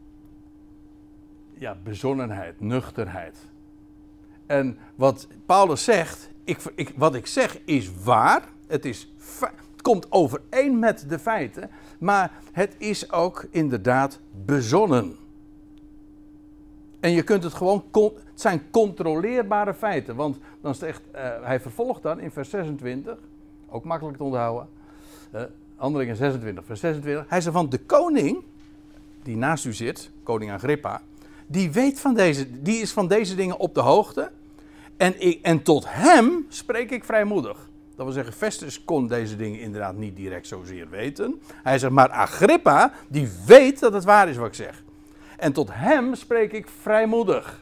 ja, bezonnenheid, nuchterheid. En wat Paulus zegt, ik, ik, wat ik zeg is waar. Het, is, het komt overeen met de feiten. Maar het is ook inderdaad bezonnen. En je kunt het gewoon, het zijn controleerbare feiten. Want dan is het echt, uh, hij vervolgt dan in vers zesentwintig, ook makkelijk te onthouden. Uh, Handelingen zesentwintig, vers zesentwintig. Hij zegt van de koning, die naast u zit, koning Agrippa, die weet van deze, die is van deze dingen op de hoogte. En, ik, en tot hem spreek ik vrijmoedig. Dat wil zeggen, Festus kon deze dingen inderdaad niet direct zozeer weten. Hij zegt, maar Agrippa, die weet dat het waar is wat ik zeg. En tot hem spreek ik vrijmoedig.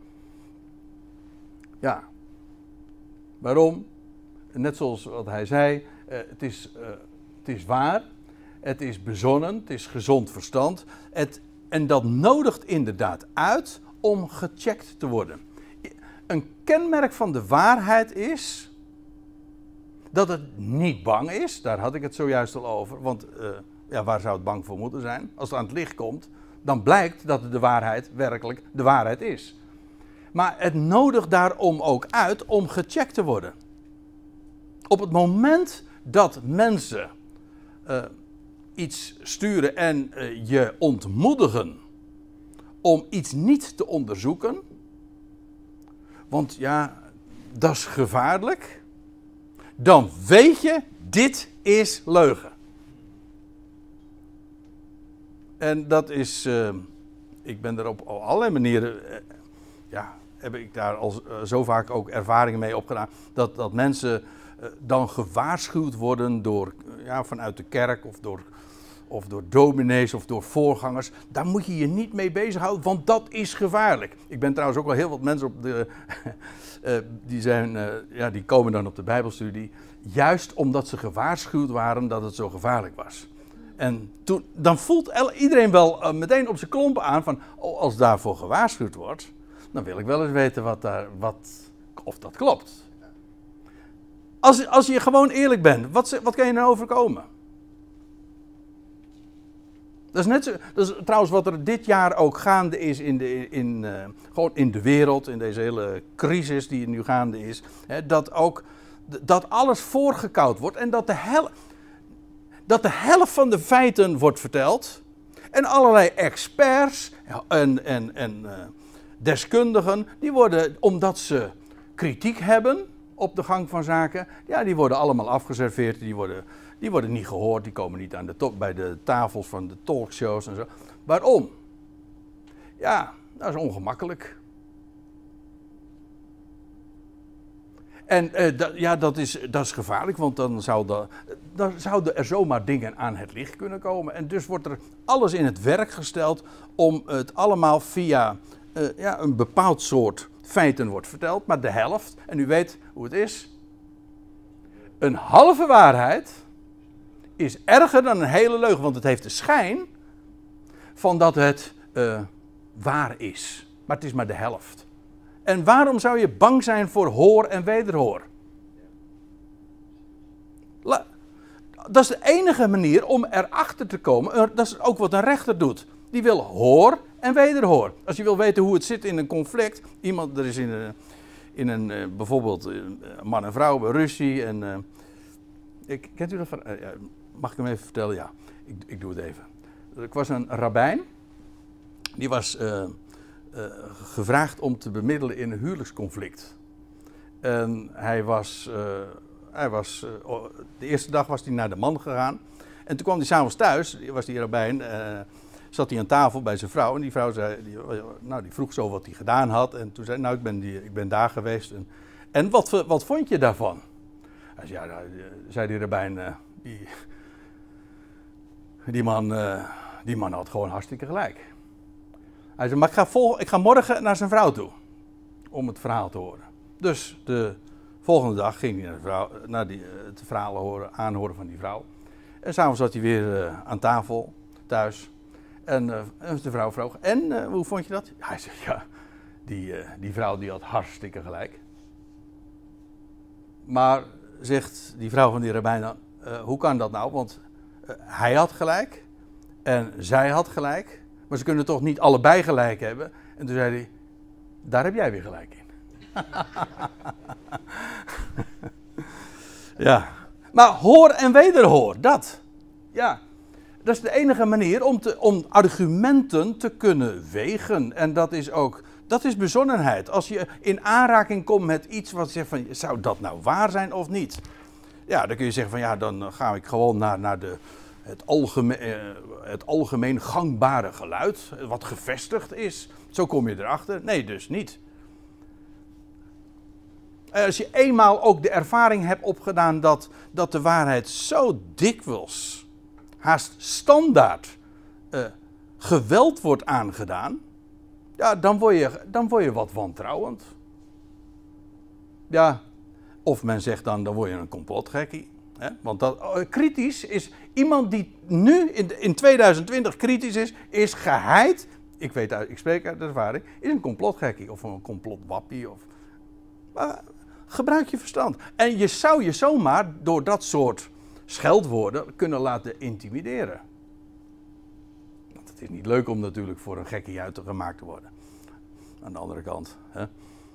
Ja. Waarom? Net zoals wat hij zei, uh, het, is, uh, het is waar, het is bezonnen, het is gezond verstand. Het, en dat nodigt inderdaad uit om gecheckt te worden. Een kenmerk van de waarheid is dat het niet bang is. Daar had ik het zojuist al over. Want uh, ja, waar zou het bang voor moeten zijn? Als het aan het licht komt, dan blijkt dat de waarheid werkelijk de waarheid is. Maar het nodigt daarom ook uit om gecheckt te worden. Op het moment dat mensen uh, iets sturen en uh, je ontmoedigen om iets niet te onderzoeken, want ja, dat is gevaarlijk, dan weet je, dit is leugen. En dat is, uh, ik ben er op allerlei manieren, uh, ja, heb ik daar al uh, zo vaak ook ervaringen mee opgedaan, dat, dat mensen uh, dan gewaarschuwd worden door, uh, ja, vanuit de kerk of door, of door dominees of door voorgangers. Daar moet je je niet mee bezighouden, want dat is gevaarlijk. Ik ben trouwens ook wel heel wat mensen op de, uh, die, zijn, uh, ja, die komen dan op de Bijbelstudie. Juist omdat ze gewaarschuwd waren dat het zo gevaarlijk was. En toen, dan voelt iedereen wel uh, meteen op zijn klompen aan van, oh, als daarvoor gewaarschuwd wordt, dan wil ik wel eens weten wat daar, wat, of dat klopt. Als, als je gewoon eerlijk bent, wat, wat kan je nou overkomen? Dat is net zo, dat is trouwens wat er dit jaar ook gaande is in de, in, uh, gewoon in de wereld, in deze hele crisis die nu gaande is. Hè, dat ook, dat alles voorgekoud wordt en dat de, hel, dat de helft van de feiten wordt verteld. En allerlei experts en, en, en uh, deskundigen, die worden, omdat ze kritiek hebben op de gang van zaken, ja, die worden allemaal afgeserveerd, die worden, die worden niet gehoord, die komen niet aan de top, bij de tafels van de talkshows en zo. Waarom? Ja, dat is ongemakkelijk. En uh, dat, ja, dat is, dat is gevaarlijk, want dan, zou de, dan zouden er zomaar dingen aan het licht kunnen komen. En dus wordt er alles in het werk gesteld om het allemaal via uh, ja, een bepaald soort feiten wordt verteld, maar de helft, en u weet hoe het is, een halve waarheid is erger dan een hele leugen, want het heeft de schijn van dat het uh, waar is, maar het is maar de helft. En waarom zou je bang zijn voor hoor en wederhoor? La, dat is de enige manier om erachter te komen, dat is ook wat een rechter doet. Die wil hoor en wederhoor. Als je wil weten hoe het zit in een conflict. Iemand, er is in een, in een bijvoorbeeld een man en vrouw bij ruzie. En, uh, ik, kent u dat van? Uh, mag ik hem even vertellen? Ja, ik, ik doe het even. Ik was een rabbijn. Die was uh, uh, gevraagd om te bemiddelen in een huwelijksconflict. En hij was, uh, hij was uh, de eerste dag was hij naar de man gegaan. En toen kwam hij s'avonds thuis, was die rabbijn. Uh, Zat hij aan tafel bij zijn vrouw en die vrouw zei, die, nou, die vroeg zo wat hij gedaan had. En toen zei hij, nou, ik ben, die, ik ben daar geweest. En, en wat, wat vond je daarvan? Hij zei, ja, nou, zei die rabbijn, uh, die, die, man, uh, die man had gewoon hartstikke gelijk. Hij zei, maar ik ga, vol, ik ga morgen naar zijn vrouw toe, om het verhaal te horen. Dus de volgende dag ging hij naar, de vrouw, naar die, het verhaal horen, aanhoren van die vrouw. En s'avonds zat hij weer uh, aan tafel, thuis. En uh, de vrouw vroeg, en uh, hoe vond je dat? Hij zei, ja, die, uh, die vrouw die had hartstikke gelijk. Maar, zegt die vrouw van die rabbijn dan, uh, hoe kan dat nou? Want uh, hij had gelijk en zij had gelijk, maar ze kunnen toch niet allebei gelijk hebben? En toen zei hij, daar heb jij weer gelijk in. Ja, maar hoor en wederhoor, dat, ja. Dat is de enige manier om, te, om argumenten te kunnen wegen. En dat is ook, dat is bezonnenheid. Als je in aanraking komt met iets wat zegt van, zou dat nou waar zijn of niet? Ja, dan kun je zeggen van, ja, dan ga ik gewoon naar, naar de, het, algemeen, het algemeen gangbare geluid, wat gevestigd is. Zo kom je erachter. Nee, dus niet. Als je eenmaal ook de ervaring hebt opgedaan dat, dat de waarheid zo dikwijls, haast standaard, uh, geweld wordt aangedaan, ja, dan word je, dan word je wat wantrouwend. Ja, of men zegt dan, dan word je een complotgekkie. Hè? Want dat, uh, kritisch is, iemand die nu in, in tweeduizend twintig kritisch is, is geheid, ik weet uit, ik spreek uit ervaring, is een complotgekkie of een complotwappie. Of, uh, gebruik je verstand. En je zou je zomaar door dat soort scheldwoorden kunnen laten intimideren. Want het is niet leuk om natuurlijk voor een gekkie uit te gemaakt te worden. Aan de andere kant. Hè?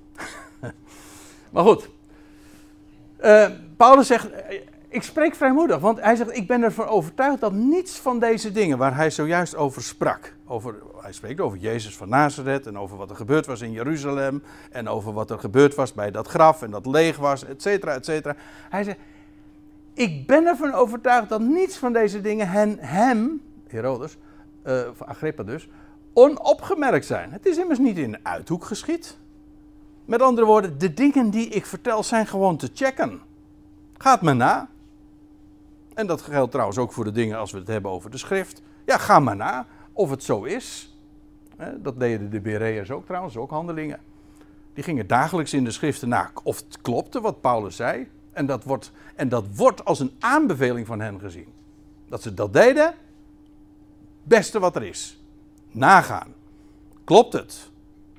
Maar goed. Uh, Paulus zegt, ik spreek vrijmoedig, want hij zegt, ik ben ervan overtuigd dat niets van deze dingen waar hij zojuist over sprak, over, hij spreekt over Jezus van Nazareth en over wat er gebeurd was in Jeruzalem en over wat er gebeurd was bij dat graf en dat leeg was, et cetera, et cetera. Hij zegt, ik ben ervan overtuigd dat niets van deze dingen hen, hem, Herodes, uh, Agrippa dus, onopgemerkt zijn. Het is immers niet in de uithoek geschied. Met andere woorden, de dingen die ik vertel zijn gewoon te checken. Gaat me na. En dat geldt trouwens ook voor de dingen als we het hebben over de schrift. Ja, ga maar na of het zo is. Dat deden de Bereërs ook trouwens, ook handelingen. Die gingen dagelijks in de schriften na of het klopte wat Paulus zei. En dat wordt, en dat wordt als een aanbeveling van hen gezien. Dat ze dat deden, het beste wat er is. Nagaan. Klopt het?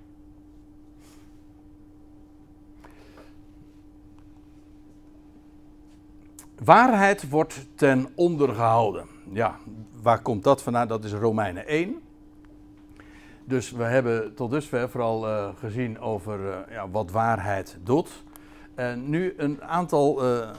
Waarheid wordt ten onder gehouden. Ja, waar komt dat vandaan? Dat is Romeinen één. Dus we hebben tot dusver vooral uh, gezien over uh, ja, wat waarheid doet. En nu een aantal uh,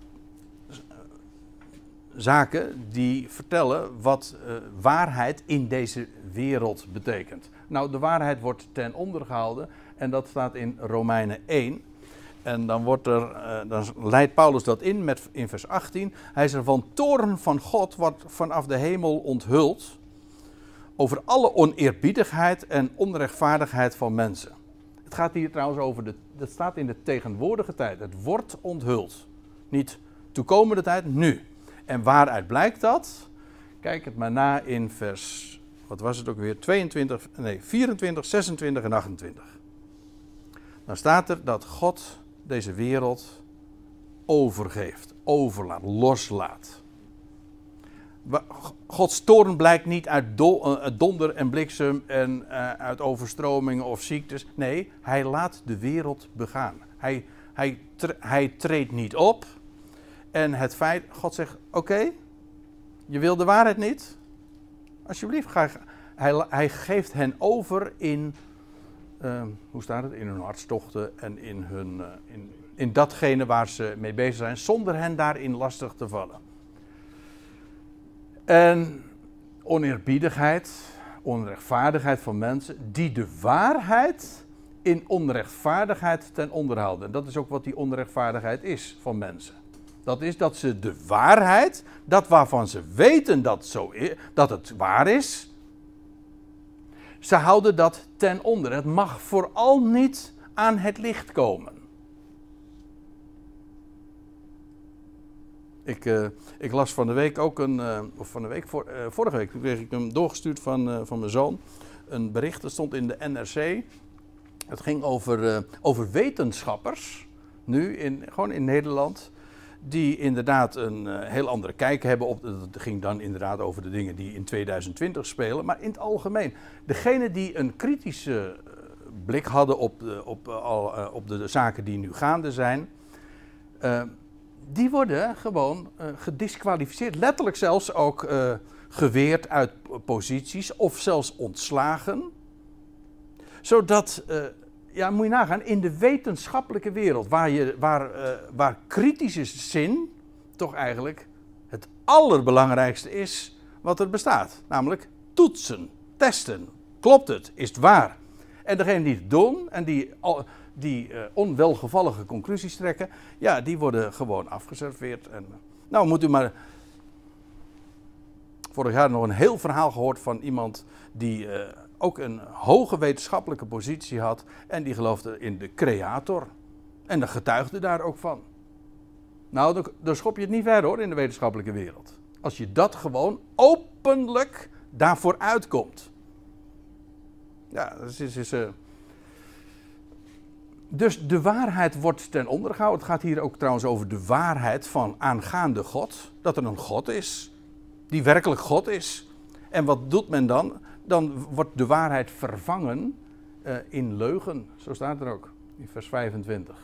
zaken die vertellen wat uh, waarheid in deze wereld betekent. Nou, de waarheid wordt ten onder gehouden en dat staat in Romeinen één. En dan, wordt er, uh, dan leidt Paulus dat in met, in vers achttien. Hij zegt van toorn van God wordt vanaf de hemel onthuld over alle oneerbiedigheid en onrechtvaardigheid van mensen. Het gaat hier trouwens over, de, dat staat in de tegenwoordige tijd. Het wordt onthuld. Niet toekomende tijd, nu. En waaruit blijkt dat? Kijk het maar na in vers, wat was het ook weer, tweeëntwintig, nee, vierentwintig, zesentwintig en achtentwintig. Dan staat er dat God deze wereld overgeeft, overlaat, loslaat. Gods toorn blijkt niet uit do, uh, donder en bliksem en uh, uit overstromingen of ziektes. Nee, hij laat de wereld begaan. Hij, hij, tre, hij treedt niet op. En het feit, God zegt, oké, okay, je wil de waarheid niet? Alsjeblieft, ga, hij, hij geeft hen over in, uh, hoe staat het, in hun hartstochten en in, hun, uh, in, in datgene waar ze mee bezig zijn, zonder hen daarin lastig te vallen. En oneerbiedigheid, onrechtvaardigheid van mensen, die de waarheid in onrechtvaardigheid ten onder houden. En dat is ook wat die onrechtvaardigheid is van mensen. Dat is dat ze de waarheid, dat waarvan ze weten dat, zo is, dat het waar is, ze houden dat ten onder. Het mag vooral niet aan het licht komen. Ik, uh, ik las van de week ook een, uh, of van de week, voor, uh, vorige week kreeg ik hem doorgestuurd van, uh, van mijn zoon. Een bericht, dat stond in de N R C. Het ging over, uh, over wetenschappers, nu in, gewoon in Nederland, die inderdaad een uh, heel andere kijk hebben op, het ging dan inderdaad over de dingen die in tweeduizend twintig spelen, maar in het algemeen. Degenen die een kritische uh, blik hadden op, uh, op, uh, al, uh, op de, de zaken die nu gaande zijn, uh, die worden gewoon uh, gediskwalificeerd, letterlijk zelfs ook uh, geweerd uit posities of zelfs ontslagen. Zodat, uh, ja moet je nagaan, in de wetenschappelijke wereld, waar, je, waar, uh, waar kritische zin toch eigenlijk het allerbelangrijkste is wat er bestaat. Namelijk toetsen, testen, klopt het, is het waar? En degenen die het doen en die... Al, die uh, onwelgevallige conclusies trekken, ja, die worden gewoon afgeserveerd. En, nou, moet u maar... Vorig jaar nog een heel verhaal gehoord van iemand die uh, ook een hoge wetenschappelijke positie had en die geloofde in de creator. En dat getuigde daar ook van. Nou, dan, dan schop je het niet ver hoor, in de wetenschappelijke wereld. Als je dat gewoon openlijk daarvoor uitkomt. Ja, dat is... is uh, Dus de waarheid wordt ten onder gehouden. Het gaat hier ook trouwens over de waarheid van aangaande God. Dat er een God is, die werkelijk God is. En wat doet men dan? Dan wordt de waarheid vervangen uh, in leugen. Zo staat er ook, in vers vijfentwintig.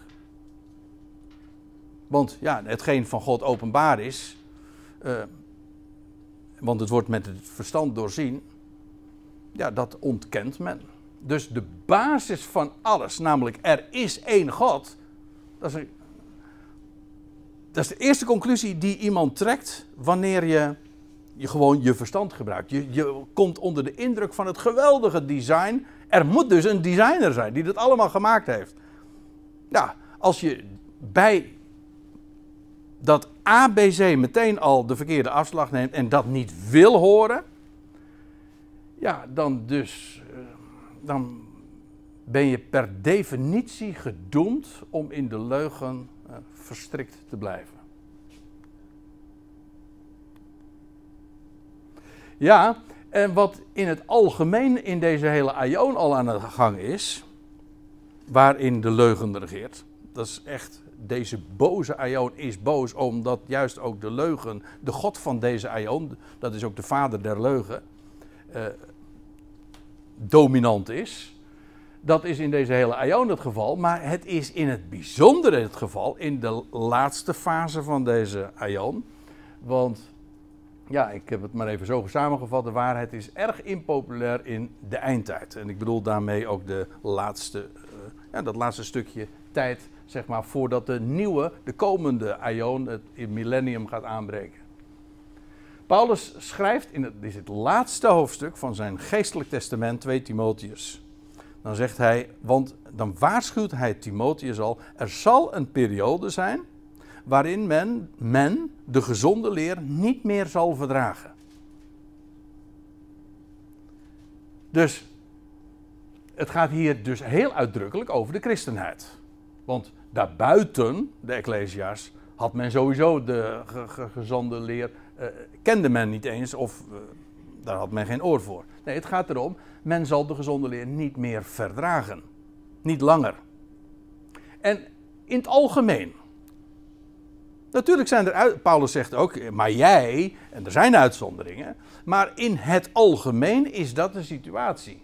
Want ja, hetgeen van God openbaar is, uh, want het wordt met het verstand doorzien, ja, dat ontkent men. Dus de basis van alles, namelijk er is één God, dat is, een, dat is de eerste conclusie die iemand trekt wanneer je, je gewoon je verstand gebruikt. Je, je komt onder de indruk van het geweldige design. Er moet dus een designer zijn die dit allemaal gemaakt heeft. Ja, als je bij dat A B C meteen al de verkeerde afslag neemt en dat niet wil horen, ja, dan dus... Uh, dan ben je per definitie gedoemd om in de leugen uh, verstrikt te blijven. Ja, en wat in het algemeen in deze hele aion al aan de gang is, waarin de leugen regeert. Dat is echt, deze boze aion is boos omdat juist ook de leugen, de God van deze aion, dat is ook de vader der leugen, eh, dominant is. Dat is in deze hele aion het geval, maar het is in het bijzonder het geval in de laatste fase van deze aion. Want, ja, ik heb het maar even zo samengevat, de waarheid is erg impopulair in de eindtijd. En ik bedoel daarmee ook de laatste, uh, ja, dat laatste stukje tijd, zeg maar, voordat de nieuwe, de komende aion, het millennium gaat aanbreken. Paulus schrijft, in het, dit is het laatste hoofdstuk van zijn geestelijk testament, twee Timotheus. Dan zegt hij, want dan waarschuwt hij Timotheus al, er zal een periode zijn waarin men, men de gezonde leer niet meer zal verdragen. Dus het gaat hier dus heel uitdrukkelijk over de christenheid. Want daarbuiten, de Ecclesia's, had men sowieso de ge- ge- gezonde leer, uh, kende men niet eens of uh, daar had men geen oor voor. Nee, het gaat erom, men zal de gezonde leer niet meer verdragen. Niet langer. En in het algemeen. Natuurlijk zijn er, uit, Paulus zegt ook, maar jij, en er zijn uitzonderingen, maar in het algemeen is dat de situatie.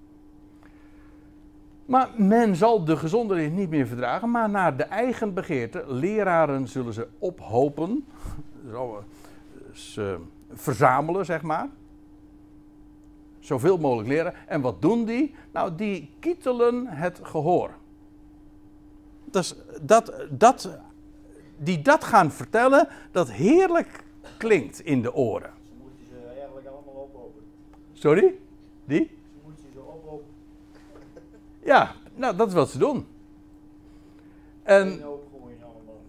Maar men zal de gezonde leer niet meer verdragen, maar naar de eigen begeerte, leraren zullen ze ophopen, zo, ze verzamelen, zeg maar. Zoveel mogelijk leren. En wat doen die? Nou, die kietelen het gehoor. Dus dat, dat, die dat gaan vertellen, dat heerlijk klinkt in de oren. Ze moeten ze eigenlijk allemaal ophopen. Sorry? Die? Ze moeten ze ophopen. Ja, nou, dat is wat ze doen. En... Eén hoop gooien allemaal.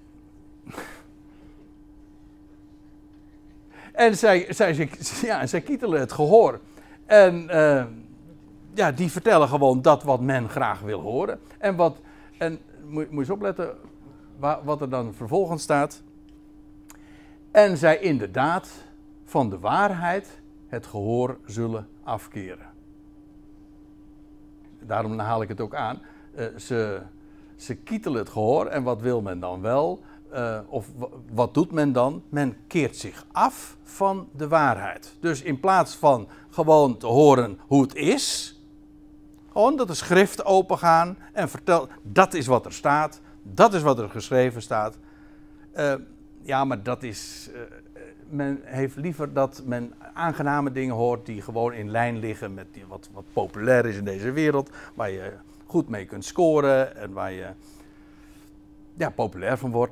En zij, zij, ja, zij kietelen het gehoor. En uh, ja, die vertellen gewoon dat wat men graag wil horen. En, wat, en moet, moet je eens opletten wa, wat er dan vervolgens staat. En zij inderdaad van de waarheid het gehoor zullen afkeren. Daarom haal ik het ook aan. Uh, ze, ze kietelen het gehoor en wat wil men dan wel? Uh, of w- wat doet men dan? Men keert zich af van de waarheid. Dus in plaats van gewoon te horen hoe het is, gewoon dat de schriften opengaan en vertel, dat is wat er staat, dat is wat er geschreven staat. Uh, ja, maar dat is, uh, men heeft liever dat men aangename dingen hoort die gewoon in lijn liggen met die, wat, wat populair is in deze wereld, waar je goed mee kunt scoren en waar je ja, populair van wordt.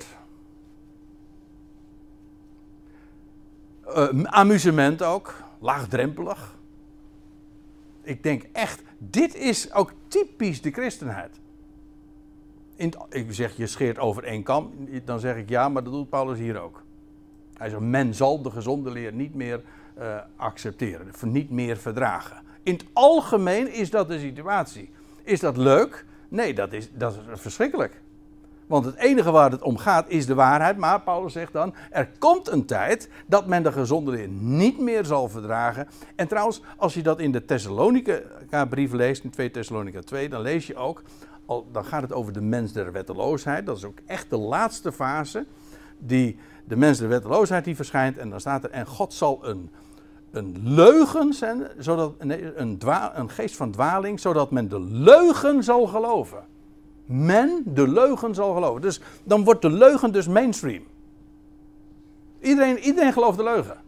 Uh, amusement ook, laagdrempelig. Ik denk echt, dit is ook typisch de christenheid. In het, ik zeg, je scheert over één kam, dan zeg ik ja, maar dat doet Paulus hier ook. Hij zegt, men zal de gezonde leer niet meer uh, accepteren, niet meer verdragen. In het algemeen is dat de situatie. Is dat leuk? Nee, dat is, dat is verschrikkelijk. Want het enige waar het om gaat is de waarheid. Maar Paulus zegt dan, er komt een tijd dat men de gezonde leer niet meer zal verdragen. En trouwens, als je dat in de Thessalonica-brief leest, in twee Thessalonica twee, dan lees je ook, al, dan gaat het over de mens der wetteloosheid. Dat is ook echt de laatste fase, die, de mens der wetteloosheid die verschijnt. En dan staat er, en God zal een, een leugen zenden, zodat, nee, een, dwa, een geest van dwaling, zodat men de leugen zal geloven. Men de leugen zal geloven. Dus dan wordt de leugen dus mainstream. Iedereen, iedereen gelooft de leugen.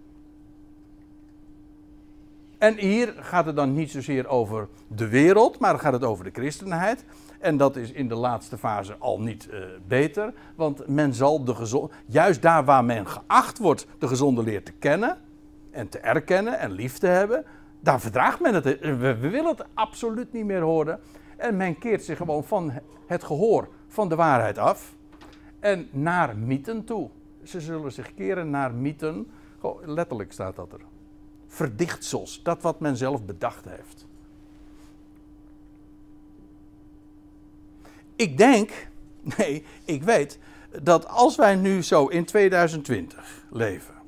En hier gaat het dan niet zozeer over de wereld, maar gaat het over de christenheid. En dat is in de laatste fase al niet uh, beter. Want men zal de gezonde, juist daar waar men geacht wordt de gezonde leer te kennen en te erkennen en lief te hebben, daar verdraagt men het. We, we willen het absoluut niet meer horen. En men keert zich gewoon van het gehoor van de waarheid af en naar mythen toe. Ze zullen zich keren naar mythen, letterlijk staat dat er. Verdichtsels, dat wat men zelf bedacht heeft. Ik denk, nee, ik weet, dat als wij nu zo in tweeduizend twintig leven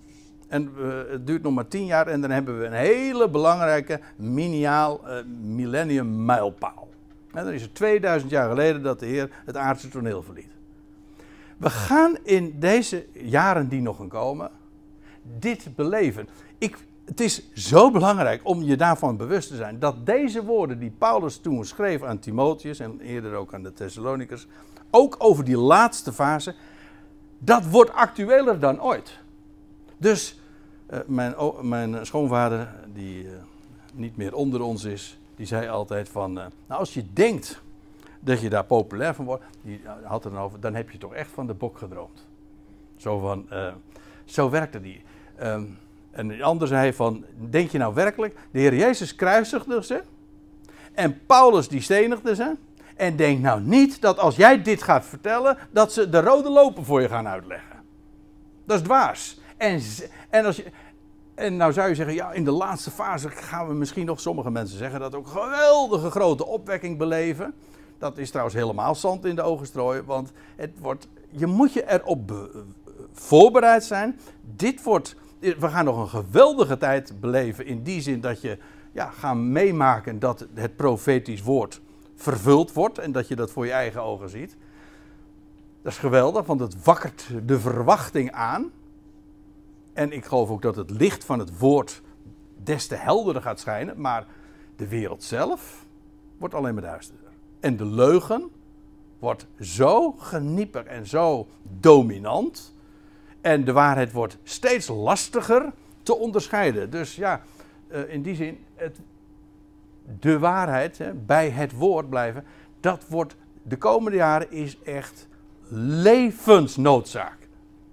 En uh, het duurt nog maar tien jaar en dan hebben we een hele belangrijke miniaal uh, millennium mijlpaal. En dan is het tweeduizend jaar geleden dat de Heer het aardse toneel verliet. We gaan in deze jaren die nog gaan komen, dit beleven. Ik, het is zo belangrijk om je daarvan bewust te zijn dat deze woorden die Paulus toen schreef aan Timotheus en eerder ook aan de Thessalonikers, ook over die laatste fase, dat wordt actueler dan ooit. Dus uh, mijn, oh, mijn schoonvader, die uh, niet meer onder ons is, die zei altijd van, uh, nou als je denkt dat je daar populair van wordt, die had het dan over, dan heb je toch echt van de bok gedroomd. Zo van, uh, zo werkte die. Um, en de ander zei van, denk je nou werkelijk, de Heer Jezus kruisigde ze en Paulus die stenigde ze. En denk nou niet dat als jij dit gaat vertellen, dat ze de rode lopen voor je gaan uitleggen. Dat is dwaas. En, en, als je, en nou zou je zeggen, ja, in de laatste fase gaan we misschien nog, sommige mensen zeggen dat ook, geweldige grote opwekking beleven. Dat is trouwens helemaal zand in de ogen strooien, want het wordt, je moet je erop be, voorbereid zijn. Dit wordt, we gaan nog een geweldige tijd beleven in die zin dat je ja, gaat meemaken dat het profetisch woord vervuld wordt en dat je dat voor je eigen ogen ziet. Dat is geweldig, want het wakkert de verwachting aan. En ik geloof ook dat het licht van het woord des te helderder gaat schijnen, maar de wereld zelf wordt alleen maar duisterder. En de leugen wordt zo geniepig en zo dominant. En de waarheid wordt steeds lastiger te onderscheiden. Dus ja, in die zin, het, de waarheid, hè, bij het woord blijven, dat wordt de komende jaren is echt levensnoodzaak.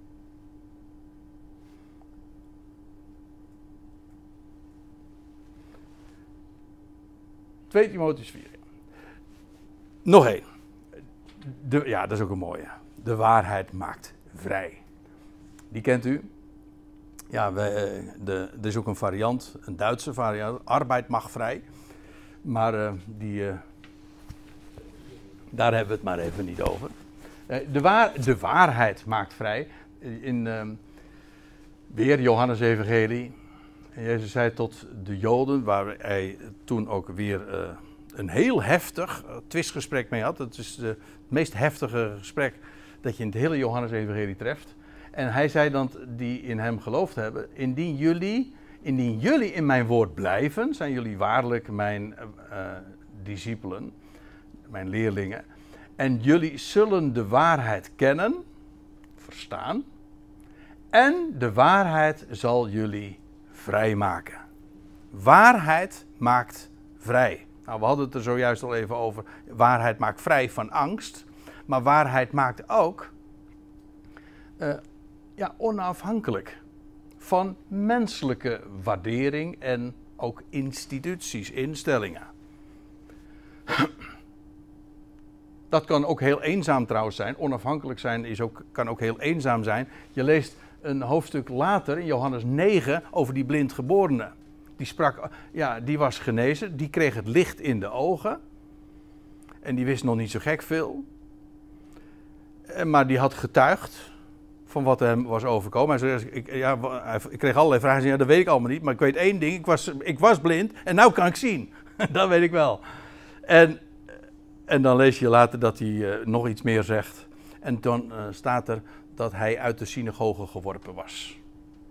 twee Timotheus vier. Nog één. De, ja, dat is ook een mooie. De waarheid maakt vrij. Die kent u. Ja, we, de, er is ook een variant, een Duitse variant. Arbeid mag vrij. Maar uh, die, uh, daar hebben we het maar even niet over. Uh, de, waar, de waarheid maakt vrij. In uh, weer Johannes Evangelie. En Jezus zei tot de Joden, waar hij toen ook weer uh, een heel heftig uh, twistgesprek mee had. Het is uh, het meest heftige gesprek dat je in het hele Johannes Evangelie treft. En hij zei dan, die in hem geloofd hebben, indien jullie, indien jullie in mijn woord blijven, zijn jullie waarlijk mijn uh, uh, discipelen, mijn leerlingen. En jullie zullen de waarheid kennen, verstaan, en de waarheid zal jullie vrijmaken. Waarheid maakt vrij. Nou, we hadden het er zojuist al even over. Waarheid maakt vrij van angst. Maar waarheid maakt ook uh, ja, onafhankelijk van menselijke waardering en ook instituties, instellingen. Dat kan ook heel eenzaam trouwens zijn. Onafhankelijk zijn is ook, kan ook heel eenzaam zijn. Je leest een hoofdstuk later in Johannes negen over die blindgeborene. Die sprak, ja, die was genezen, die kreeg het licht in de ogen. En die wist nog niet zo gek veel. Maar die had getuigd van wat hem was overkomen. Hij zei, ik, ja, ik kreeg allerlei vragen. Ja, dat weet ik allemaal niet. Maar ik weet één ding. Ik was, ik was blind en nu kan ik zien. Dat weet ik wel. En, en dan lees je later dat hij uh, nog iets meer zegt. En dan uh, staat er dat hij uit de synagoge geworpen was.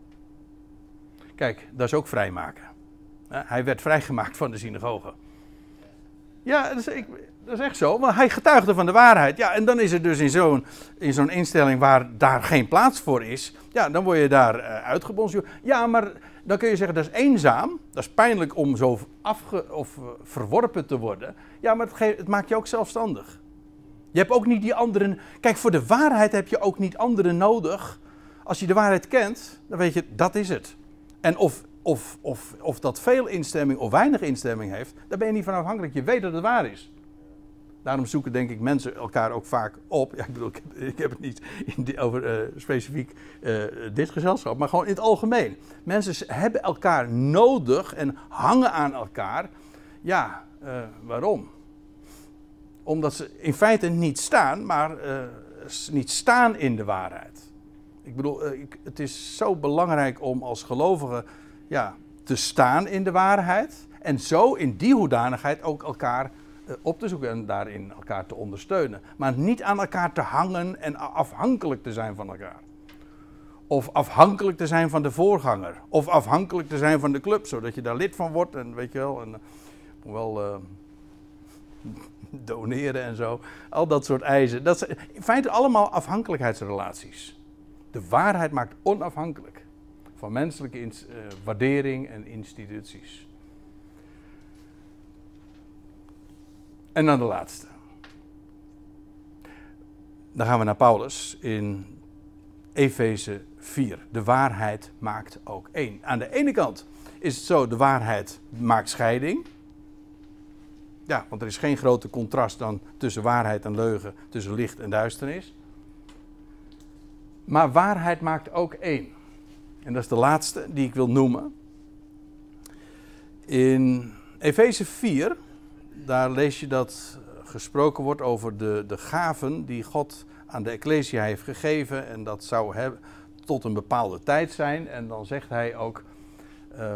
Kijk, dat is ook vrijmaken. Uh, hij werd vrijgemaakt van de synagoge. Ja, dat is, ik, dat is echt zo. Want hij getuigde van de waarheid. Ja, en dan is er dus in zo'n, in zo'n instelling waar daar geen plaats voor is. Ja, dan word je daar uh, uitgebonst. Ja, maar dan kun je zeggen dat is eenzaam. Dat is pijnlijk om zo afge, of uh, verworpen te worden. Ja, maar het, ge- het maakt je ook zelfstandig. Je hebt ook niet die anderen. Kijk, voor de waarheid heb je ook niet anderen nodig. Als je de waarheid kent, dan weet je, dat is het. En of, of, of, of dat veel instemming of weinig instemming heeft, daar ben je niet van afhankelijk. Je weet dat het waar is. Daarom zoeken, denk ik, mensen elkaar ook vaak op. Ja, ik bedoel, ik heb, ik heb het niet in die, over uh, specifiek uh, dit gezelschap, maar gewoon in het algemeen. Mensen hebben elkaar nodig en hangen aan elkaar. Ja, uh, waarom? Omdat ze in feite niet staan, maar uh, niet staan in de waarheid. Ik bedoel, uh, ik, het is zo belangrijk om als gelovige ja, te staan in de waarheid. En zo in die hoedanigheid ook elkaar uh, op te zoeken en daarin elkaar te ondersteunen. Maar niet aan elkaar te hangen en afhankelijk te zijn van elkaar. Of afhankelijk te zijn van de voorganger. Of afhankelijk te zijn van de club, zodat je daar lid van wordt. En weet je wel, en, uh, wel uh, doneren en zo. Al dat soort eisen. Dat zijn in feite allemaal afhankelijkheidsrelaties. De waarheid maakt onafhankelijk van menselijke ins- uh, waardering en instituties. En dan de laatste. Dan gaan we naar Paulus in Efeze vier. De waarheid maakt ook één. Aan de ene kant is het zo, de waarheid maakt scheiding. Ja, want er is geen groter contrast dan tussen waarheid en leugen, tussen licht en duisternis. Maar waarheid maakt ook één. En dat is de laatste die ik wil noemen. In Efeze vier, daar lees je dat gesproken wordt over de, de gaven die God aan de Ecclesia heeft gegeven. En dat zou hebben tot een bepaalde tijd zijn. En dan zegt hij ook, uh,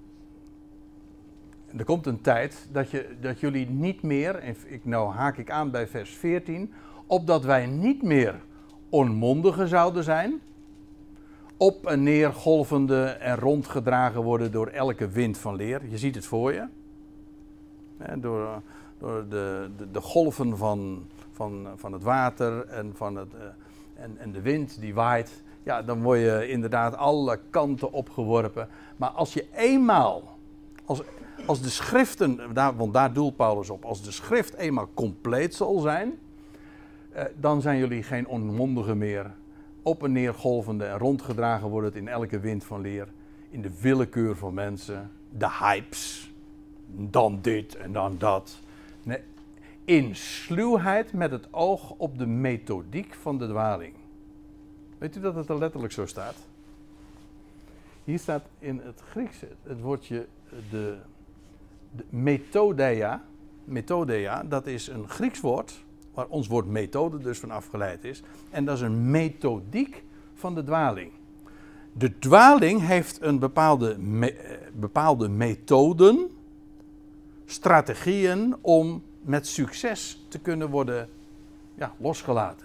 er komt een tijd dat, je, dat jullie niet meer, en ik, nou haak ik aan bij vers veertien, opdat wij niet meer onmondigen zouden zijn, op en neer golvende en rondgedragen worden door elke wind van leer. Je ziet het voor je. He, door door de, de, de golven van, van, van het water en, van het, uh, en, en de wind die waait. Ja, dan word je inderdaad alle kanten opgeworpen. Maar als je eenmaal, als, als de schriften, daar, want daar doelt Paulus op, als de schrift eenmaal compleet zal zijn, uh, dan zijn jullie geen onmondigen meer. Op en neer golvende en rondgedragen wordt het in elke wind van leer. In de willekeur van mensen. De hypes. Dan dit en dan dat. Nee, in sluwheid met het oog op de methodiek van de dwaling. Weet u dat het er letterlijk zo staat? Hier staat in het Grieks het woordje de, de methodeia. Methodeia, dat is een Grieks woord, waar ons woord methode dus van afgeleid is. En dat is een methodiek van de dwaling. De dwaling heeft een bepaalde, me, bepaalde methoden, strategieën om met succes te kunnen worden ja, losgelaten.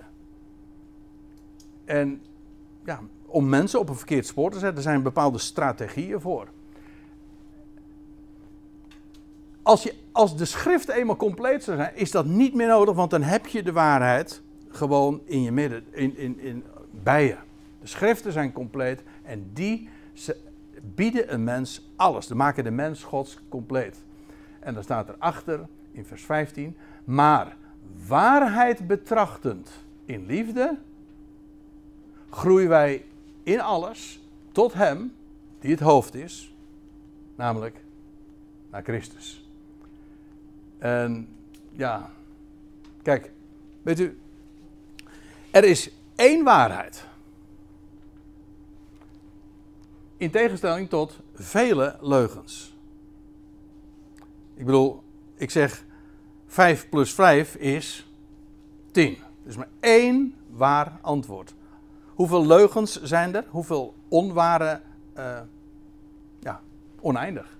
En ja, om mensen op een verkeerd spoor te zetten, er zijn bepaalde strategieën voor. Als, je, als de schrift eenmaal compleet zou zijn, is dat niet meer nodig, want dan heb je de waarheid gewoon in je midden, in, in, in, bij je. De schriften zijn compleet en die ze bieden een mens alles. Ze maken de mens Gods compleet. En dan staat erachter in vers vijftien, maar waarheid betrachtend in liefde, groeien wij in alles tot hem die het hoofd is, namelijk naar Christus. En ja, kijk, weet u, er is één waarheid. In tegenstelling tot vele leugens. Ik bedoel, ik zeg vijf plus vijf is tien. Er is maar één waar antwoord. Hoeveel leugens zijn er? Hoeveel onware? Uh, ja, oneindig.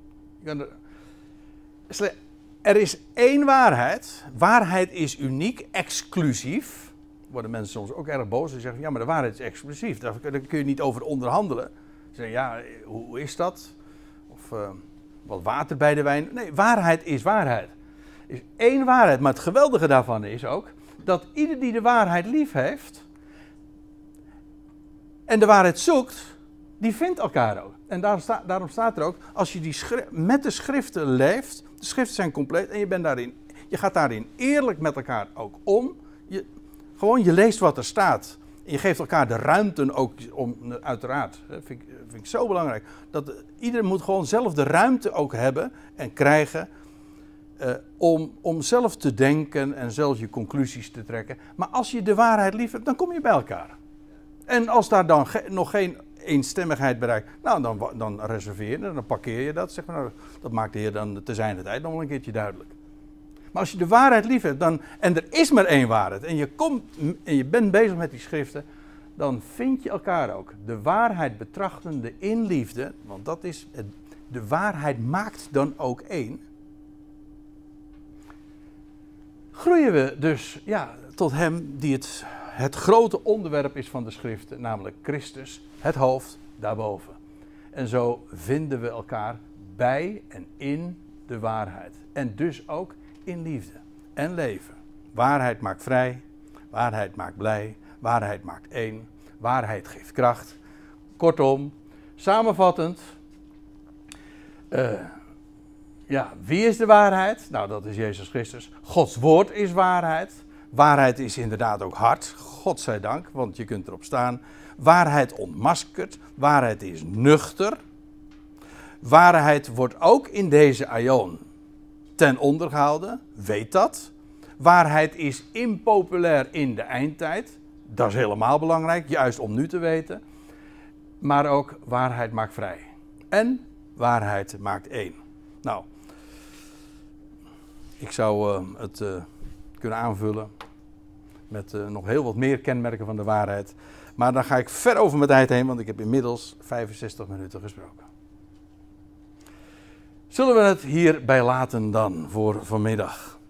Er, er is één waarheid. Waarheid is uniek, exclusief. Worden mensen soms ook erg boos en zeggen, ja, maar de waarheid is exclusief. Daar kun je niet over onderhandelen. Ze zeggen, ja, hoe is dat? Of uh, wat water bij de wijn. Nee, waarheid is waarheid. Er is één waarheid. Maar het geweldige daarvan is ook dat ieder die de waarheid lief heeft en de waarheid zoekt, die vindt elkaar ook. En daarom, sta, daarom staat er ook, als je die schri- met de schriften leeft, de schriften zijn compleet en je bent daarin, je gaat daarin eerlijk met elkaar ook om. Je, gewoon je leest wat er staat. En je geeft elkaar de ruimte ook om, uiteraard, dat vind ik, vind ik zo belangrijk, dat iedereen moet gewoon zelf de ruimte ook hebben en krijgen uh, om, om zelf te denken en zelf je conclusies te trekken. Maar als je de waarheid lief hebt, dan kom je bij elkaar. En als daar dan ge- nog geen eenstemmigheid bereikt, nou dan, dan reserveer je, dan parkeer je dat. Zeg maar, nou, dat maakt de Heer dan te zijner tijd nog een keertje duidelijk. Maar als je de waarheid lief hebt, dan, en er is maar één waarheid, en je, komt, en je bent bezig met die schriften, dan vind je elkaar ook. De waarheid betrachtende in liefde, want dat is, het, de waarheid maakt dan ook één. Groeien we dus ja, tot hem die het, het grote onderwerp is van de schriften, namelijk Christus, het hoofd daarboven. En zo vinden we elkaar bij en in de waarheid. En dus ook in liefde en leven. Waarheid maakt vrij, waarheid maakt blij, waarheid maakt één, waarheid geeft kracht. Kortom, samenvattend, uh, ja, wie is de waarheid? Nou, dat is Jezus Christus. Gods woord is waarheid. Waarheid is inderdaad ook hard, godzijdank, want je kunt erop staan. Waarheid ontmaskert, waarheid is nuchter. Waarheid wordt ook in deze aion ten onder gehouden, weet dat. Waarheid is impopulair in de eindtijd, dat is helemaal belangrijk, juist om nu te weten. Maar ook waarheid maakt vrij. En waarheid maakt één. Nou, ik zou uh, het uh, kunnen aanvullen met uh, nog heel wat meer kenmerken van de waarheid. Maar dan ga ik ver over mijn tijd heen, want ik heb inmiddels vijfenzestig minuten gesproken. Zullen we het hierbij laten dan voor vanmiddag?